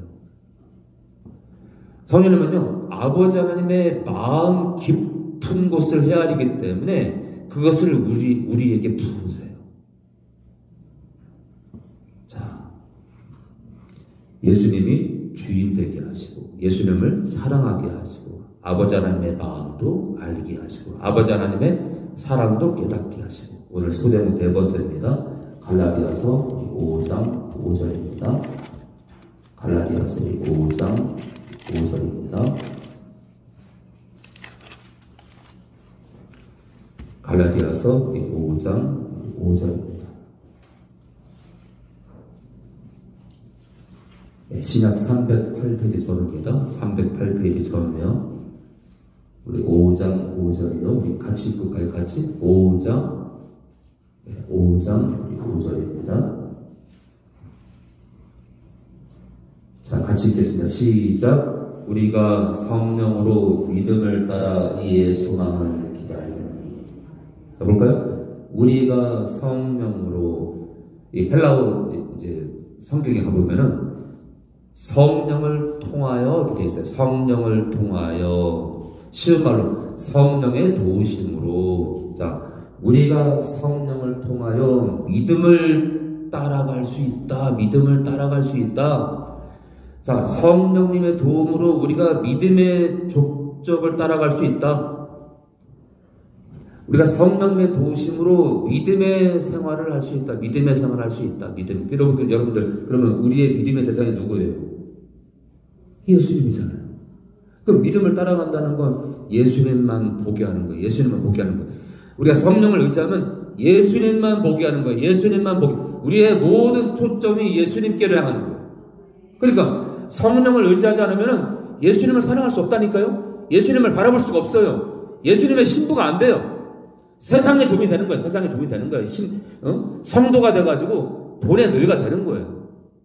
성령님은요, 아버지 하나님의 마음 깊은 곳을 헤아리기 때문에 그것을 우리에게 부으세요. 자, 예수님이 주인 되게 하시고, 예수님을 사랑하게 하시고, 아버지 하나님의 마음도 알게 하시고, 아버지 하나님의 사랑도 깨닫게 하시고, 오늘 소대목 네 번째입니다. 갈라디아서 5장 5절입니다. 갈라디아서 5장 5절입니다. 갈라디아서 5장 5절입니다. 신약 308페이지 전후입니다. 308페이지 전후요. 우리 5장 5절이요. 우리 같이 읽을까요? 같이? 5장 5절입니다. 자, 같이 읽겠습니다. 시작. 우리가 성령으로 믿음을 따라 이의 소망을 기다리니. 볼까요? 우리가 성령으로, 이 헬라어 이제 성경에 가보면은 성령을 통하여 이렇게 있어요. 성령을 통하여, 쉬운 말로 성령의 도우심으로. 자, 우리가 성령을 통하여 믿음을 따라갈 수 있다. 믿음을 따라갈 수 있다. 자, 성령님의 도움으로 우리가 믿음의 족적을 따라갈 수 있다. 우리가 성령님의 도우심으로 믿음의 생활을 할 수 있다. 믿음의 생활을 할 수 있다. 믿음. 여러분들, 그러면 우리의 믿음의 대상이 누구예요? 예수님이잖아요. 그럼 믿음을 따라간다는 건 예수님만 보게 하는 거예요. 예수님만 보게 하는 거예요. 우리가 성령을 의지하면 예수님만 보게 하는 거예요. 예수님만 보게. 우리의 모든 초점이 예수님께로 향하는 거예요. 그러니까 성령을 의지하지 않으면 예수님을 사랑할 수 없다니까요. 예수님을 바라볼 수가 없어요. 예수님의 신부가 안 돼요. 세상의 종이 되는 거예요. 세상의 종이 되는 거예요. 성도가 돼가지고 돈의 노예가 되는 거예요.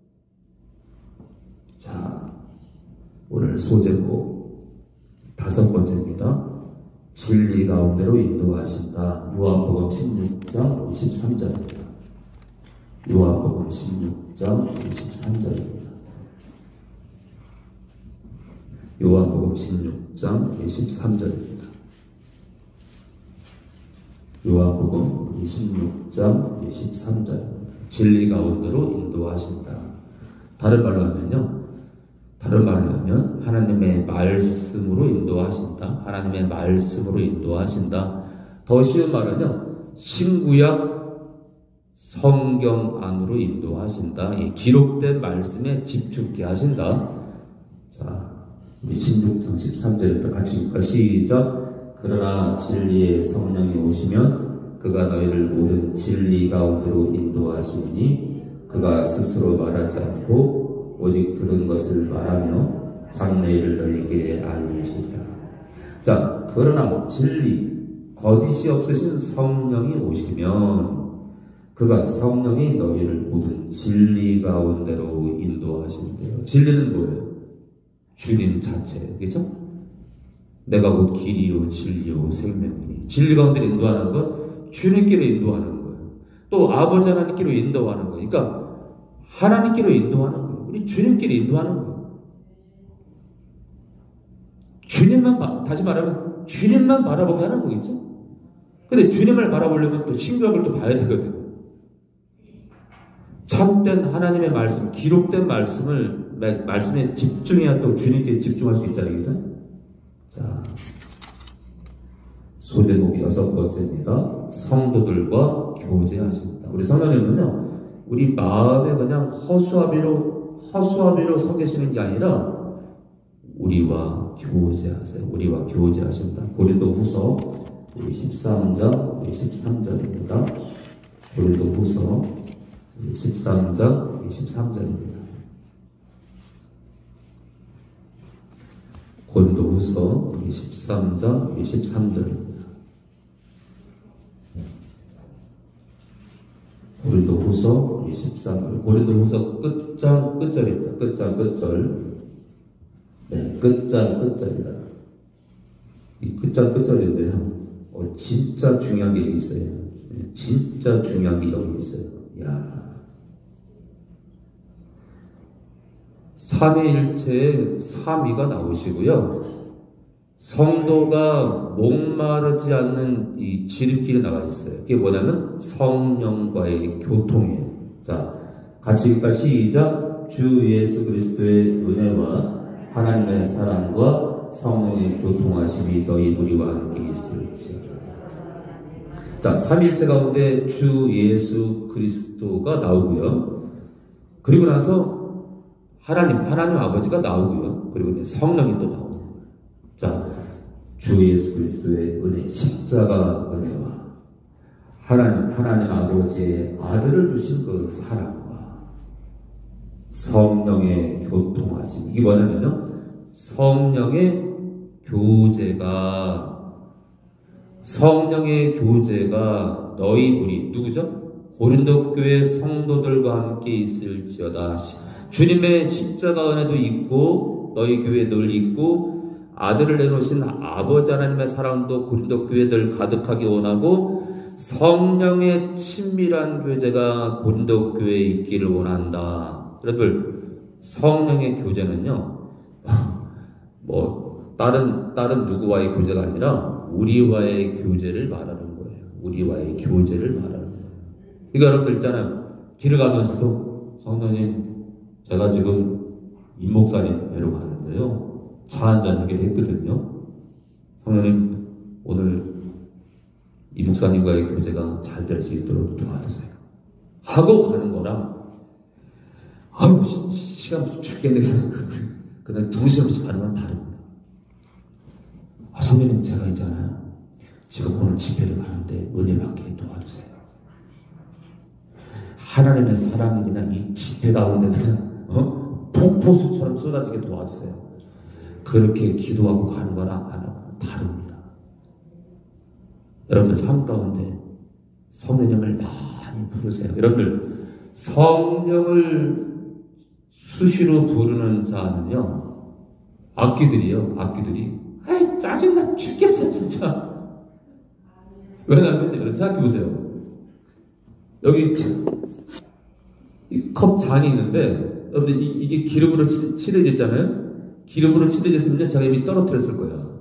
자, 오늘 소제목 5번째입니다. 진리 가운데로 인도하신다. 요한복음 16장 23절입니다. 요한복음 16장 23절입니다. 요한복음 16장 23절입니다. 요한복음 16장 23절. 진리 가운데로 인도하신다. 다른 말로 하면 하나님의 말씀으로 인도하신다. 하나님의 말씀으로 인도하신다. 더 쉬운 말은요, 신구약 성경 안으로 인도하신다. 이 기록된 말씀에 집중케 하신다. 자, 우리 16장 13절부터 같이 읽을까? 시작. 그러나 진리의 성령이 오시면 그가 너희를 모든 진리 가운데로 인도하시니 그가 스스로 말하지 않고 오직 들은 것을 말하며 장래일을 너희에게 알리시리라. 자, 그러나 진리, 거짓이 없으신 성령이 오시면 그가 성령이 너희를 모든 진리 가운데로 인도하신대요. 진리는 뭐예요? 주님 자체, 그렇죠? 내가 곧 길이요 진리요 생명이니. 진리 가운데 인도하는 것, 주님께로 인도하는 거예요. 또 아버지 하나님께로 인도하는 거예요. 그러니까 하나님께로 인도하는 거예요. 우리 주님께로 인도하는 거예요. 주님만, 다시 말하면 주님만 바라보게 하는 거겠죠? 근데 주님을 바라보려면 또 신격을 또 봐야 되거든요. 참된 하나님의 말씀, 기록된 말씀에 집중해야 또 주님께 집중할 수 있잖아요. 그죠? 자, 소제목이 6번째입니다. 성도들과 교제하신다. 우리 성령님은요, 우리 마음에 그냥 허수아비로 서 계시는 게 아니라 우리와 교제하세요. 우리와 교제하신다. 고린도후서 13장 13절입니다. 고린도후서 13장 23절입니다. 고린도후서 고린도후서 13장 23절. 고린도후서 13절. 고린도후서 끝장 끝절입니다. 끝장 끝절. 네, 끝장 끝절이다. 이 끝장 끝절인데요. 진짜 중요한 게 있어요. 진짜 중요한 게 여기 있어요. 야. 삼위일체의 삼위가 나오시고요. 성도가 목마르지 않는 이 지름길이 나와 있어요. 그게 뭐냐면 성령과의 교통이에요. 자, 같이 읽을까? 시작. 주 예수 그리스도의 은혜와 하나님의 사랑과 성령의 교통하심이 너희 무리와 함께 있을지어다. 자, 삼위일체 가운데 주 예수 그리스도가 나오고요. 그리고 나서 하나님 아버지가 나오고요. 그리고 성령이 또 나오고. 자, 주 예수 그리스도의 은혜, 십자가 은혜와 하나님 아버지의 아들을 주신 그 사랑과 성령의 교통하심. 이게 뭐냐면요, 성령의 교제가 너희 무리, 누구죠? 고린도 교회 성도들과 함께 있을지어다. 주님의 십자가 은혜도 있고 너희 교회에 늘 있고 아들을 내놓으신 아버지 하나님의 사랑도 고린도 교회들 가득하게 원하고 성령의 친밀한 교제가 고린도 교회에 있기를 원한다. 여러분, 성령의 교제는요, 뭐 다른 누구와의 교제가 아니라 우리와의 교제를 말하는 거예요. 우리와의 교제를 말하는 거예요. 그러니까 여러분들 있잖아요. 길을 가면서도 성령님, 제가 지금 임 목사님 뵈러 가는데요, 차 한잔 하기로 했거든요. 성령님, 오늘 임 목사님과의 교제가 잘 될 수 있도록 도와주세요 하고 가는 거랑, 아유 시간 죽겠네 그냥 정신없이 가는 건 다릅니다. 성령님, 제가 있잖아요, 지금 오늘 집회를 가는데 은혜 받게 도와주세요. 하나님의 사랑이 그냥 이 집회 가운데 그냥 폭포수처럼 쏟아지게 도와주세요. 그렇게 기도하고 가는 거랑 안 하고는 다릅니다. 여러분들 삶 가운데 성령을 많이 부르세요. 여러분들 성령을 수시로 부르는 자는요, 악기들이 아이 짜증나 죽겠어 진짜. 왜냐하면 여러분 생각해보세요. 여기 이 컵 잔이 있는데 여러분들 이게 기름으로 칠해졌잖아요. 기름으로 칠해졌으면 제가 이미 떨어뜨렸을 거예요.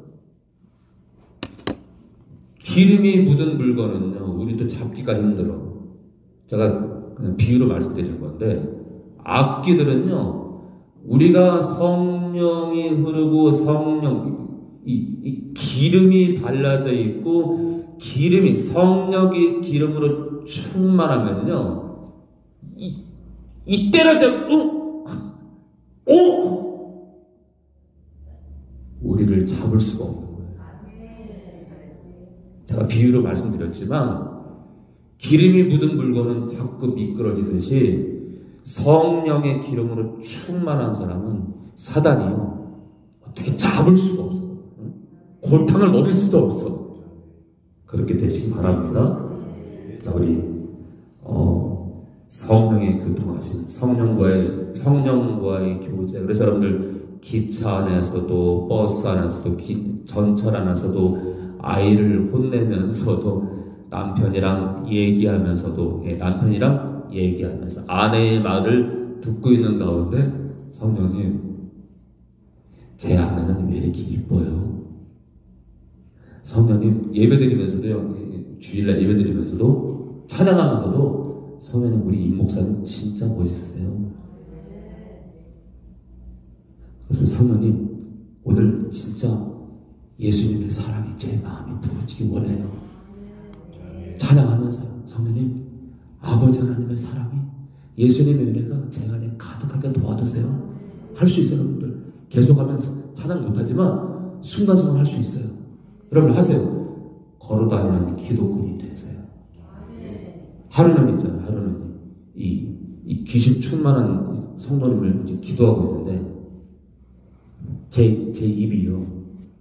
기름이 묻은 물건은요, 우리도 잡기가 힘들어. 제가 그냥 비유로 말씀드리는 건데, 악기들은요, 우리가 성령이 흐르고 이 기름이 발라져 있고 성령이 기름으로 충만하면요, 이 때려져 우리를 잡을 수가 없는 거예요. 제가 비유로 말씀드렸지만 기름이 묻은 물건은 자꾸 미끄러지듯이 성령의 기름으로 충만한 사람은 사단이요, 어떻게 잡을 수가 없어. 골탕을 먹일 수도 없어. 그렇게 되시기 바랍니다. 자, 우리 성령의 교통하심, 성령과의 교제. 그래서 여러분들 기차 안에서도, 버스 안에서도, 전철 안에서도, 아이를 혼내면서도, 남편이랑 얘기하면서 아내의 말을 듣고 있는 가운데, 성령님, 제 아내는 왜 이렇게 이뻐요? 성령님, 예배드리면서도요, 주일날 예배드리면서도, 찬양하면서도, 성령님, 우리 임 목사님 진짜 멋있으세요. 그래서 성령님, 오늘 진짜 예수님의 사랑이 제 마음에 부어지기 원해요. 찬양하면서, 성령님, 아버지 하나님의 사랑이, 예수님의 은혜가 제 안에 가득하게 도와주세요. 할 수 있어요, 여러분들. 계속하면 찬양 못하지만 순간순간 할 수 있어요. 여러분 하세요. 걸어다니는 기도꾼이 되세요. 하루는 있잖아요. 하루는 이 귀신 충만한 성도님을 이제 기도하고 있는데 제 입이요,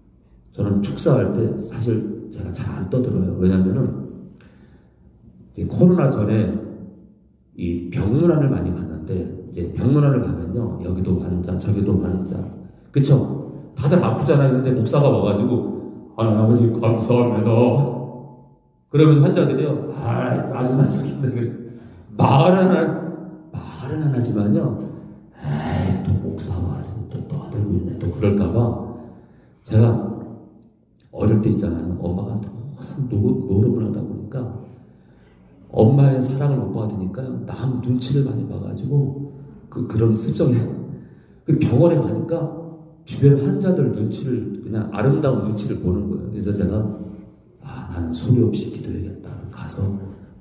저는 축사할 때 사실 제가 잘 안 떠들어요. 왜냐면은 코로나 전에 이 병문안을 많이 갔는데 이제 병문안을 가면요 여기도 환자 저기도 환자 그쵸? 다들 아프잖아요. 근데 목사가 와가지고 하나님 아버지 감사합니다. 그러면 환자들이요 짜증나 죽겠네. 말은 안 하지만요 또 목사가 또 떠들고 있네 또 그럴까봐 제가 어릴 때 있잖아요. 엄마가 항상 노름을 하다 보니까 엄마의 사랑을 못 받으니까 남 눈치를 많이 봐가지고 그런 습성이 그 병원에 가니까 주변 환자들 눈치를 그냥 아름다운 눈치를 보는 거예요. 그래서 제가 나는 소리 없이 기도해야겠다. 가서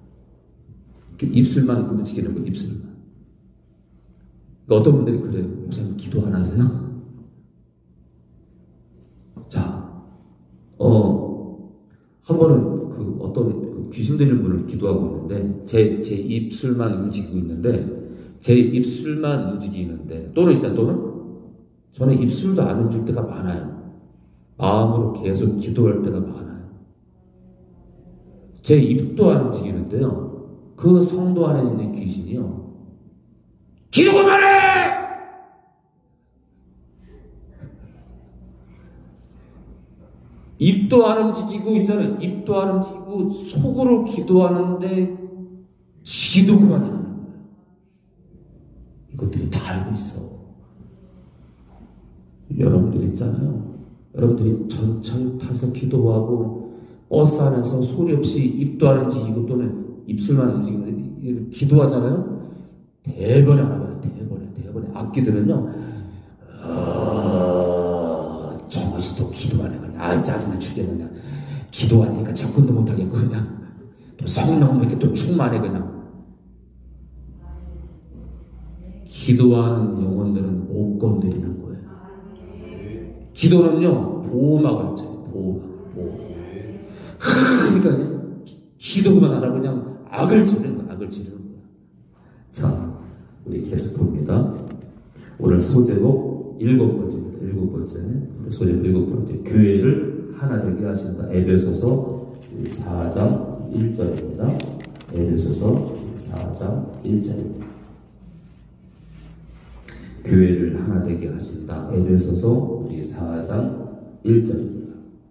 입술만 움직이는 거 입술만. 그러니까 어떤 분들이 그래요. 목사님 기도 안 하세요? 자, 한 번은 어떤 귀신 들린 분을 기도하고 있는데 제 입술만 움직이고 있는데 제 입술만 움직이는데 또는 저는 입술도 안 움직일 때가 많아요. 마음으로 계속 기도할 때가 많아요. 제 입도 안 움직이는데요. 그 성도 안에 있는 귀신이요. 기도 그만해! 입도 안 움직이고 있잖아요. 입도 안 움직이고 속으로 기도하는데 기도 그만하는 거예요. 이것들이 다 알고 있어. 여러분들 있잖아요. 여러분들이 전철 타서 기도하고 버스 안에서 소리 없이 입도 안 움직이고 또는 입술만 움직이는데 기도하잖아요. 대번에 알아봐요. 대번에 악기들은요. 정것이 또 기도하네 그냥. 짜증나 죽겠네 그냥. 기도하니까 접근도 못하겠고 그냥. 또 성령은 이렇게 또 충만해 그냥. 기도하는 영혼들은 못 건드리는 거예요. 기도는요 보호막을 쳐요. 보호막. 그러니까 기도 그만 하라고 그냥 악을 지르는 거야. 자, 우리 계속 봅니다. 오늘 소제목 7번째입니다. 7번째. 소제목 7번째. 교회를 하나 되게 하신다. 에베소서 4장 1절입니다. 에베소서 4장 1절입니다. 교회를 하나 되게 하신다. 에베소서 우리 4장 1절입니다.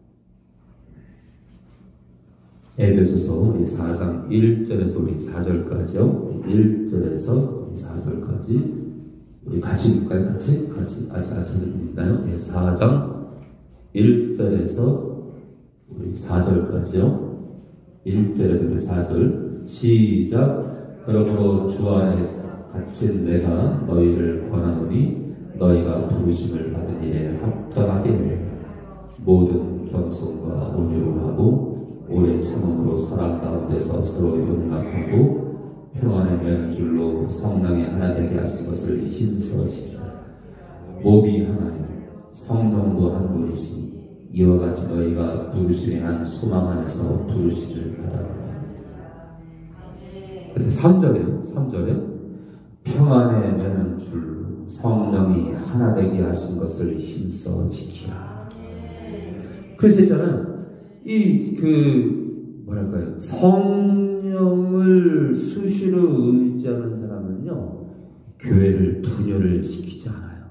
에베소서 우리 4장 1절에서 우리 4절까지요. 1절에서 우리 4절까지 우리 같이 읽을까요? 같이 아직 읽나요? 네, 4장 1절에서 우리 4절까지요. 1절에서 우리 4절 시작. 그러므로 주 안에 갇힌 내가 너희를 권하노니 너희가 부르심을 받은 일에 합당하게 해 모든 겸손과 온유로 하고 오래 참음으로 사랑 가운데서 서로 용납하고 평안에 매는 줄로 성령이 하나 되게 하신 것을 힘써 지키라. 몸이 하나님 성령도 한 분이시니 이와 같이 너희가 부르심의 한 소망 안에서 부르심을 받아라. 3절에 평안에 매는 줄로 성령이 하나 되게 하신 것을 힘써 지키라. 그래서 있잖아요. 성령을 수시로 의지하는 사람은요, 교회를 분열을 시키지 않아요.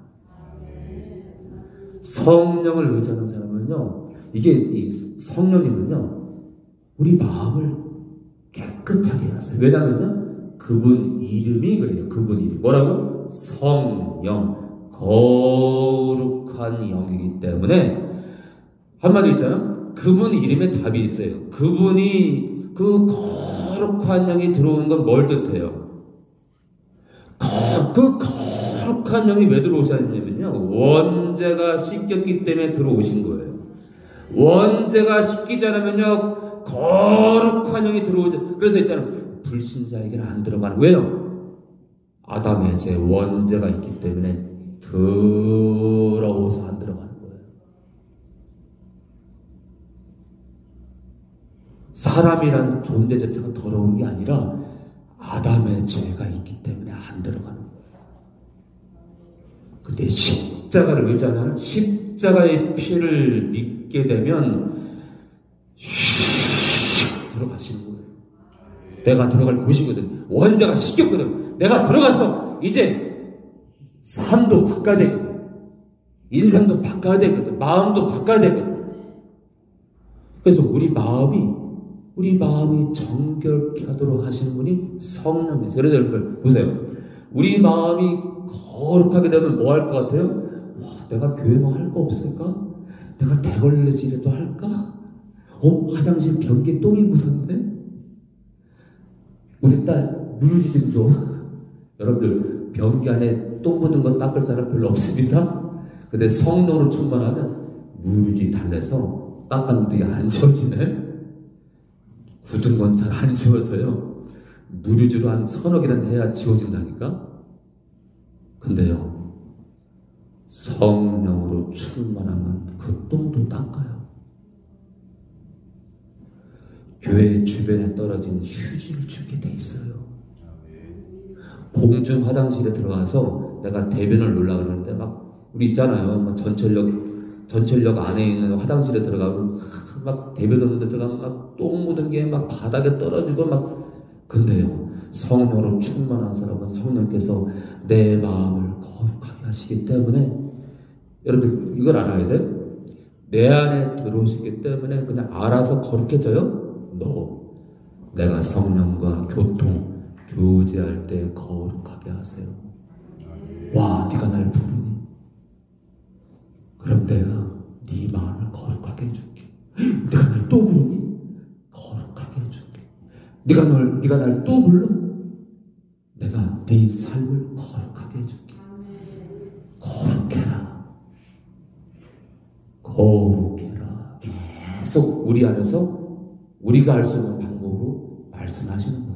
성령을 의지하는 사람은요, 이 성령님은요, 우리 마음을 깨끗하게 하세요. 왜냐면요, 그분 이름이 그래요. 그분 이름. 뭐라고? 성령. 거룩한 영이기 때문에, 한마디 있잖아요. 그분 이름에 답이 있어요. 그분이 그 거룩한 영이 들어오는 건 뭘 뜻해요? 그 거룩한 영이 왜 들어오셨냐면요. 원죄가 씻겼기 때문에 들어오신 거예요. 원죄가 씻기지 않으면요. 거룩한 영이 들어오죠. 그래서 있잖아요. 불신자에게는 안 들어가는. 왜요? 아담의 죄 원죄가 있기 때문에 더러워서 안 들어가는 거예요. 사람이란 존재 자체가 더러운 게 아니라 아담의 죄가 있기 때문에 안 들어가는 거예요. 근데 십자가를 의지하면 십자가의 피를 믿게 되면 들어가시는 거예요. 내가 들어갈 곳이거든. 원자가 시켰거든. 내가 들어가서 이제 삶도 바꿔야 되거든. 인생도 바꿔야 되거든. 마음도 바꿔야 되거든. 그래서 우리 마음이 정결케 하도록 하시는 분이 성령이세요. 그래서 여러분들 보세요. 우리 마음이 거룩하게 되면 뭐 할 것 같아요? 와, 내가 교회 뭐 할 거 없을까? 내가 대걸레질이라도 할까? 화장실 변기에 똥이 묻었네? 우리 딸 누룽지 좀 줘. 여러분들 변기 안에 똥 묻은 거 닦을 사람 별로 없습니다. 근데 성령으로 충만하면 누룽지 달래서 닦았는데 안 지워지네? 굳은 건 잘 안 지워져요. 누룽지로 한 서너 개는 해야 지워진다니까? 근데요, 성령으로 충만하면 그 똥도 닦아요. 교회 주변에 떨어진 휴지를 주게 돼 있어요. 공중 화장실에 들어가서 내가 대변을 놓으려고 그러는데 막 우리 있잖아요. 막 전철역 안에 있는 화장실에 들어가면 막 대변 놓는데 들어가면 막 똥 묻은 게 막 바닥에 떨어지고 막. 근데요, 성령으로 충만한 사람은 성령께서 내 마음을 거룩하게 하시기 때문에, 여러분 이걸 알아야 돼. 내 안에 들어오시기 때문에 그냥 알아서 거룩해져요? 내가 성령과 교제할 때 거룩하게 하세요. 와, 네가 날 부르니? 그럼 내가 네 마음을 거룩하게 해줄게. 네가 날 또 부르니? 거룩하게 해줄게. 네가 날 또 불러? 내가 네 삶을 거룩하게 해줄게. 거룩해라. 계속 우리 안에서 우리가 알 수 있는 방법으로 말씀하시는 거예요.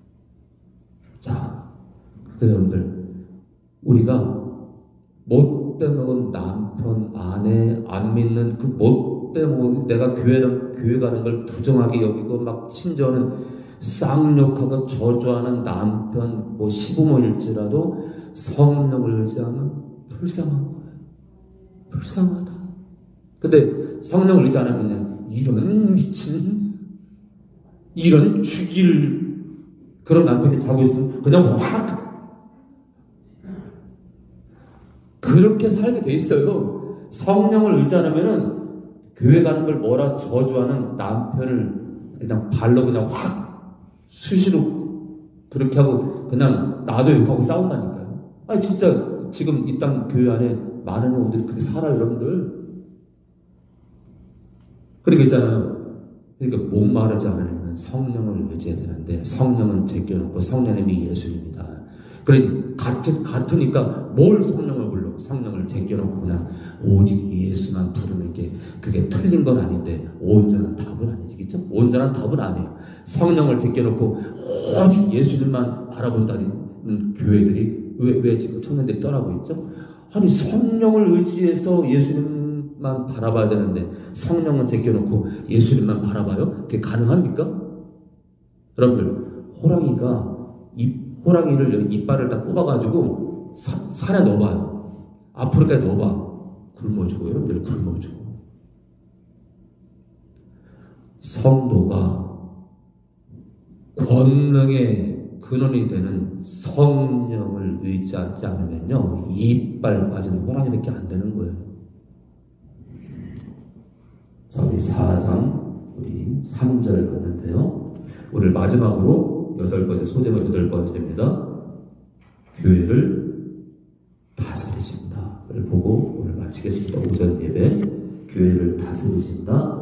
자, 그래서 여러분들, 우리가 못돼 먹은 남편, 아내, 안 믿는 그 못돼 먹은, 내가 교회 가는 걸 부정하게 여기고 막 친정은 쌍욕하고 저주하는 남편, 시부모일지라도 성령을 의지하면 불쌍한 거예요. 불쌍하다. 근데 성령을 의지 안 하면 이런 미친, 이런 죽일 그런 남편이 자고 있으면 그냥 확 그렇게 살게 돼 있어요. 성령을 의지 안 하면은 교회 가는 걸 뭐라 저주하는 남편을 그냥 발로 그냥 확 수시로 그렇게 하고 그냥 나도 욕하고 싸운다니까요. 아니 진짜 지금 이 땅 교회 안에 많은 분들이 그렇게 살아요, 여러분들. 그러니까 있잖아요. 그러니까 목마르지 않으려면 성령을 의지해야 되는데 성령은 제껴놓고 성령님이 예수입니다. 그러니까 같으니까 뭘 성령을 불러? 성령을 제껴놓고 그냥 오직 예수만 부르는 게 그게 틀린 건 아닌데 온전한 답은 아니지, 그죠? 온전한 답은 아니에요. 성령을 제껴놓고 오직 예수님만 바라본다는 교회들이 왜 지금 청년들이 떠나고 있죠? 아니 성령을 의지해서 예수님만 바라봐야 되는데 성령은 제껴놓고 예수님만 바라봐요? 그게 가능합니까? 여러분들, 호랑이를 이빨을 다 뽑아가지고 산에 넣어봐요. 아프리카에 넣어봐. 굶어주고, 여러분들 굶어주고. 성도가 권능의 근원이 되는 성령을 의지하지 않으면요, 이빨 빠진 호랑이밖에 안 되는 거예요. 자, 우리 4장, 우리 3절 갔는데요. 오늘 마지막으로 8번째, 소제목 8번째입니다. 교회를 다스리신다를 보고 오늘 마치겠습니다. 오전 예배, 교회를 다스리신다.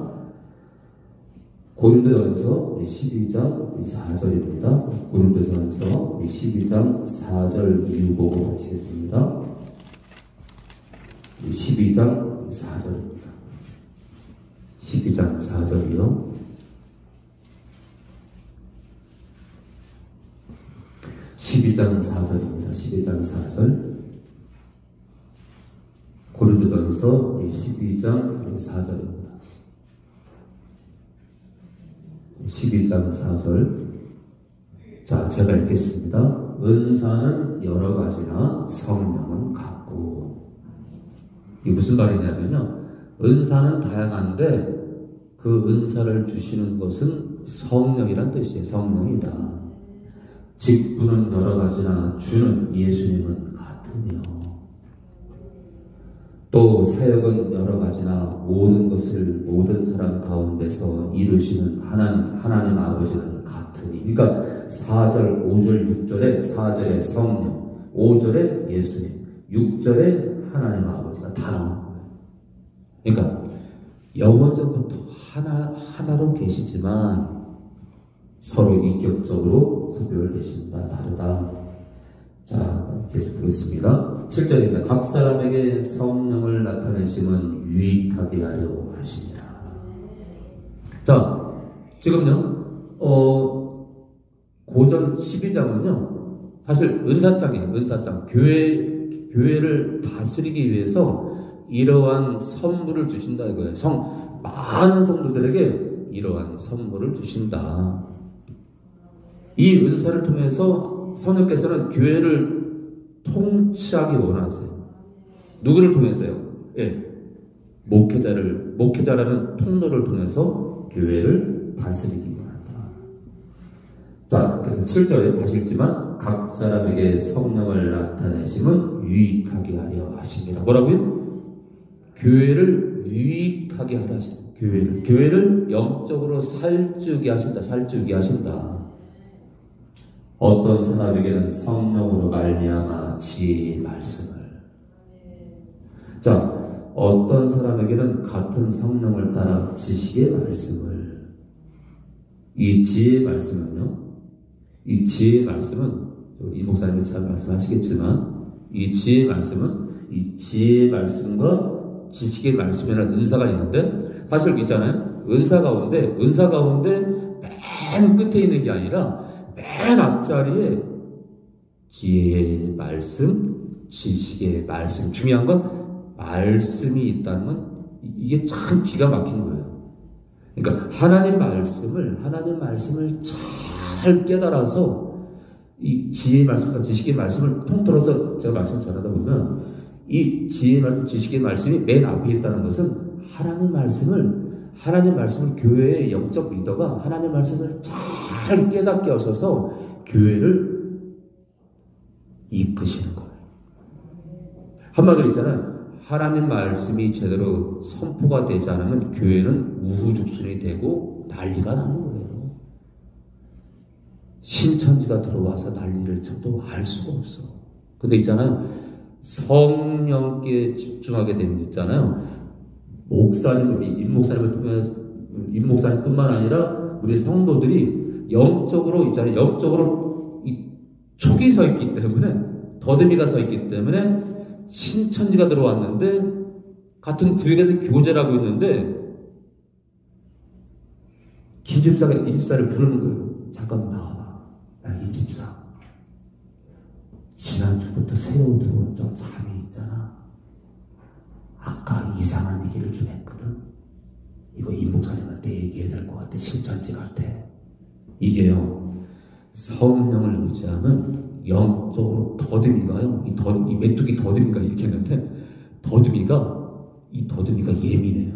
고린도전서 12장 4절입니다. 고린도전서 12장 4절 이유 보고 마치겠습니다. 12장 4절입니다. 12장 4절이요. 12장 4절입니다. 12장 4절. 고린도전서 12장 4절입니다. 12장 4절. 자, 제가 읽겠습니다. 은사는 여러 가지나 성령은 같고. 이게 무슨 말이냐면요. 은사는 다양한데 그 은사를 주시는 것은 성령이란 뜻이에요. 성령이다. 직분은 여러 가지나 주는 예수님은 같으며 또 사역은 여러 가지나 모든 것을 모든 사람 가운데서 이루시는 하나님 아버지는 같으니. 그러니까 4절, 5절, 6절에 4절에 성령, 5절에 예수님, 6절에 하나님 아버지가 다 나오는 거예요. 그러니까 영원전부터 하나로 계시지만 서로 인격적으로 구별되신다, 다르다. 자, 계속 보겠습니다. 7절입니다. 각 사람에게 성령을 나타내심은 유익하게 하려 하시니라. 자, 지금요, 고전 12장은요, 사실 은사장이에요. 은사장. 교회를 다스리기 위해서 이러한 선물을 주신다 이거예요. 많은 성도들에게 이러한 선물을 주신다. 이 은사를 통해서 성령께서는 교회를 통치하기 원하세요. 누구를 통해서요? 예, 목회자라는 통로를 통해서 교회를 다스리기 원한다. 자, 그래서 7절에 다시 읽지만 각 사람에게 성령을 나타내심은 유익하게 하려 하십니다. 뭐라고요? 교회를 유익하게 하려 하십니다. 교회를 영적으로 살찌우게 하신다. 어떤 사람에게는 성령으로 말미암아 지혜의 말씀을. 자, 어떤 사람에게는 같은 성령을 따라 지식의 말씀을. 이 지혜의 말씀은요, 이 지혜의 말씀은 이 목사님이 잘 말씀하시겠지만 이 지혜의 말씀과 지식의 말씀이라는 은사가 있는데, 사실 있잖아요. 은사 가운데 맨 끝에 있는 게 아니라 맨 앞자리에 지혜의 말씀, 지식의 말씀. 중요한 건 말씀이 있다는 건 이게 참 기가 막힌 거예요. 그러니까 하나님 말씀을 잘 깨달아서 이 지혜의 말씀과 지식의 말씀을 통틀어서 제가 말씀 전하다 보면 이 지혜의 말씀, 지식의 말씀이 맨 앞에 있다는 것은 하나님 말씀을 교회의 영적 리더가 하나님 말씀을 잘 깨닫게 하셔서 교회를 이끄시는 거예요. 한마디로 있잖아요. 하나님 말씀이 제대로 선포가 되지 않으면 교회는 우후죽순이 되고 난리가 나는 거예요. 신천지가 들어와서 난리를 쳐도 알 수가 없어. 근데 있잖아요. 성령께 집중하게 되면 있잖아요. 임목사님뿐만 아니라 우리 성도들이 영적으로 촉이 서 있기 때문에, 더듬이가 서 있기 때문에 신천지가 들어왔는데 같은 구역에서 교제를 하고 있는데 김집사가 임집사를 부르는 거예요. 잠깐 나와봐. 야, 임집사. 지난주부터 새로 들어온 저 자매 있잖아. 아까 이상한 얘기를 좀 했거든. 이거 이 목사님한테 얘기해야 될 것 같아. 신천지 같아. 이게요, 성령을 의지하면 영적으로 더듬이가요, 이 메뚜기 더듬이가 이렇게 했는데 이 더듬이가 예민해요.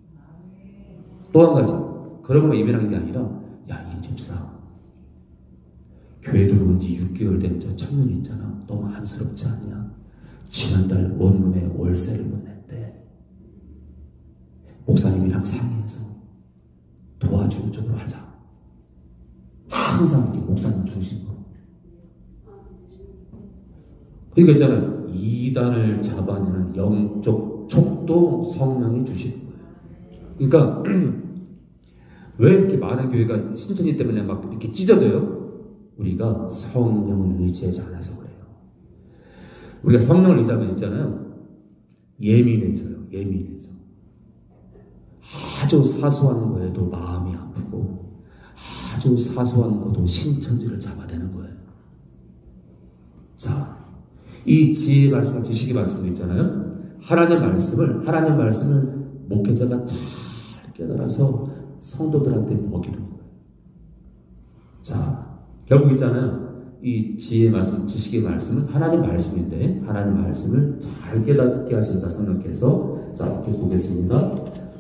또 한 가지, 그러고만 예민한 게 아니라, 야, 이 집사, 교회 들어온 지 6개월 된 저 청년이 있잖아. 너무 안쓰럽지 않냐? 지난달 원룸에 월세를 못 냈대. 목사님이랑 상의해서 도와주는 쪽으로 하자. 항상 목사님 중심으로. 그러니까 있잖아요. 이단을 잡아내는 영적 촉도 성령이 주시는 거예요. 그러니까 왜 이렇게 많은 교회가 신천지 때문에 막 이렇게 찢어져요? 우리가 성령을 의지하지 않아서 그래요. 우리가 성령을 의지하면 있잖아요. 예민해져요. 아주 사소한 거에도 마음이 아프고, 아주 사소한 것도 신천지를 잡아내는 거예요. 자, 이 지혜의 말씀과 지식의 말씀도 있잖아요. 하나님 말씀을 목회자가 잘 깨달아서 성도들한테 먹이는 거예요. 자, 결국 있잖아요. 이 지혜의 말씀, 지식의 말씀은 하나님 말씀인데 하나님 말씀을 잘 깨닫게 하신다 생각해서 자, 계속 보겠습니다.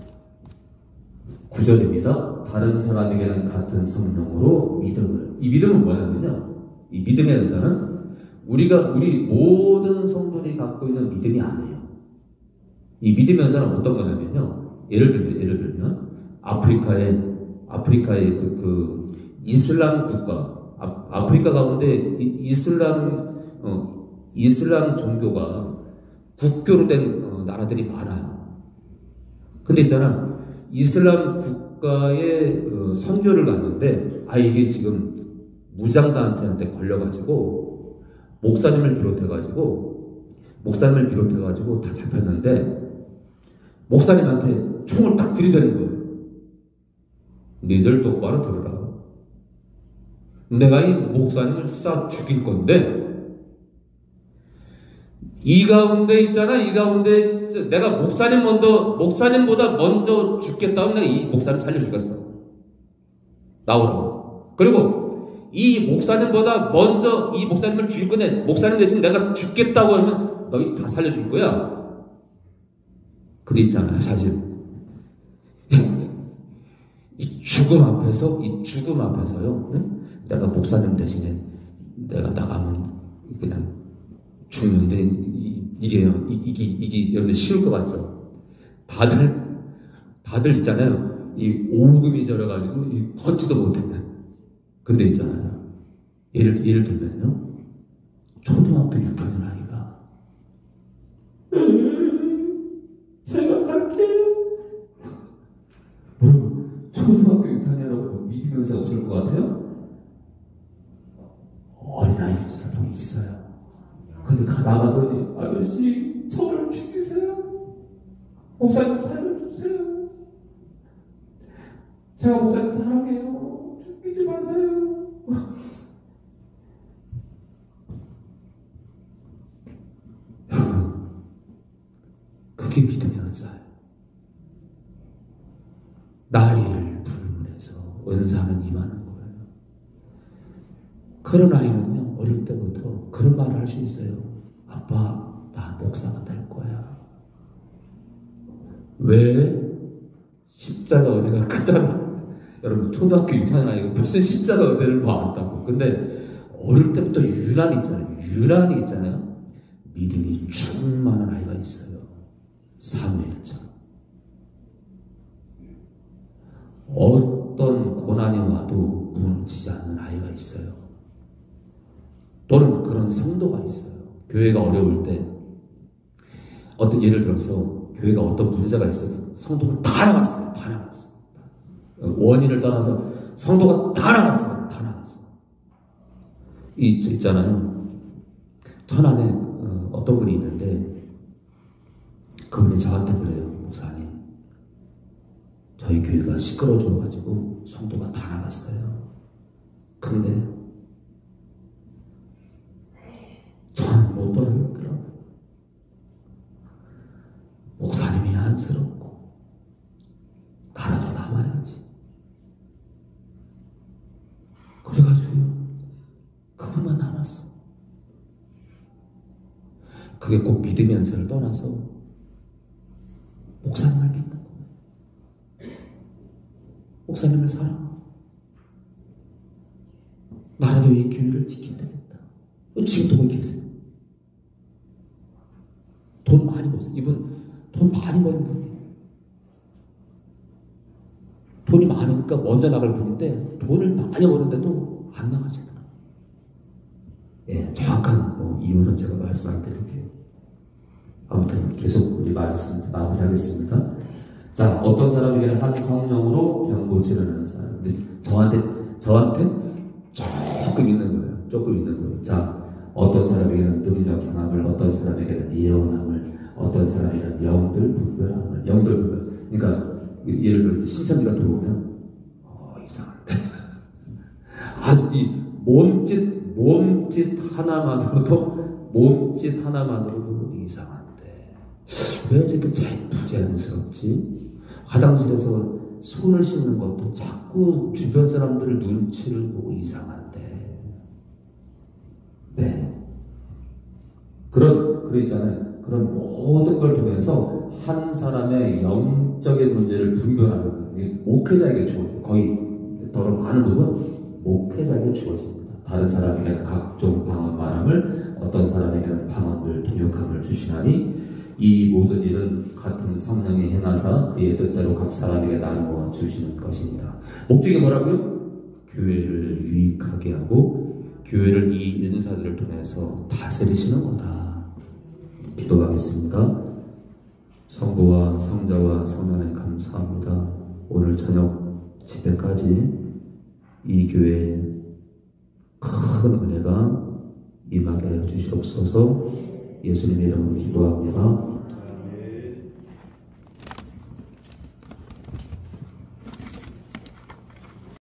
9절입니다. 다른 사람에게는 같은 성령으로 믿음을. 이 믿음은 뭐냐면요. 이 믿음의 은사는 우리 모든 성도들이 갖고 있는 믿음이 아니에요. 이 믿음의 은사는 어떤 거냐면요. 예를 들면 아프리카의 그 이슬람 국가, 아프리카 가운데 이슬람 종교가 국교로 된 나라들이 많아요. 근데 있잖아, 이슬람 국가의 선교를 갔는데 이게 지금 무장단체한테 걸려가지고 목사님을 비롯해가지고 다 잡혔는데 목사님한테 총을 딱 들이대는 거예요. 니들 똑바로 들으라. 내가 이 목사님을 쏴 죽일 건데 이 가운데 있잖아. 이 가운데 내가 목사님보다 먼저 죽겠다고 내가 이 목사님 살려주겠어. 나오라고. 그리고 이 목사님보다 먼저 이 목사님을 죽일 건데 목사님 대신 내가 죽겠다고 하면 너희 다 살려줄 거야. 근데 있잖아요. 사실 이 죽음 앞에서요. 응? 내가 목사님 대신에 내가 나가면 그냥 죽는데 이게 여러분들 쉬울 것 같죠? 다들 있잖아요. 이 오금이 저려가지고 걷지도 못해. 근데 있잖아요. 예를 들면요. 초등학교 6학년 아이가 제가 갈게요. 초등학교 6학년이라고 믿으면서 없을 것 같아요? 어린아이들도 있어요. 근데 나가더니 아저씨 저를 죽이세요. 목사님 살려주세요. 제가 목사님 사랑해요. 죽이지 마세요. 그게 믿음의 은사예요. 나이를 불문해서 은사는 임하는 거예요. 그런 아이는요, 어릴 때부터 그런 말을 할 수 있어요. 아빠, 나 목사가 될 거야. 왜? 십자가 은혜가 크잖아. 여러분, 초등학교 6학년 아이가 무슨 십자가 은혜를 안다고. 근데 어릴 때부터 유난히 있잖아요. 믿음이 충만한 아이가 있어요. 사무엘처럼. 어떤 고난이 와도 무너지지 않는 아이가 있어요. 또는 그런 성도가 있어요. 교회가 어려울 때 예를 들어서 교회가 어떤 문제가 있어서 성도가 다 나갔어요. 원인을 떠나서 성도가 다 나갔어. 있잖아요. 천안에 어떤 분이 있는데 그분이 저한테 그래요. 목사님, 저희 교회가 시끄러워져가지고 성도가 다 나갔어요. 근데 저는 못 돌아가더라고요. 목사님이 안쓰럽고 나라도 남아야지. 그래가지고요, 그분만 남았어. 그게 꼭 믿음의 은사를 떠나서 목사님을 믿는 거예요. 목사님을 사랑하고 나라도 이 교회를 지켜야 되겠다. 지금도 거기 계세요. 돈 많이 벌었어요. 이분 돈 많이 버는 분이에요. 돈이 많으니까 먼저 나갈 분인데 돈을 많이 버는데도 안 나가시더라고요. 예, 정확한 이유는 제가 말씀 안 드릴게요. 아무튼 계속 우리 말씀 마무리하겠습니다. 자, 어떤 사람에게는 한 성령으로 병 고치려는 사람. 저한테 조금 있는 거예요. 자, 어떤 사람에게는 능력 강함을, 어떤 사람에게는 예언함을, 어떤 사람에게는 영들 분별함을. 그러니까 예를 들어 신천지가 들어오면 이상한데. 아주 이 몸짓 하나만으로도 이상한데 왜 이렇게 부자연스럽지? 화장실에서 손을 씻는 것도 자꾸 주변 사람들을 눈치를 보고 이상한데 그런 있잖아요. 그런 모든 걸 통해서 한 사람의 영적인 문제를 분별하는 거예요. 목회자에게 주어져요. 거의 더 많은 부분 목회자에게 주어집니다. 다른 사람에게는 각종 방언 말함을, 어떤 사람에게는 방언을 통역함을 주시나니 이 모든 일은 같은 성령이 행하사 그의 뜻대로 각 사람에게 나누어 주시는 것입니다. 목적이 뭐라고요? 교회를 유익하게 하고 교회를 이 인사들을 통해서 다스리시는 거다. 기도하겠습니다. 성부와 성자와 성령에 감사합니다. 오늘 저녁 집회까지 이 교회에 큰 은혜가 임하게 하여 주시옵소서. 예수님의 이름으로 기도합니다.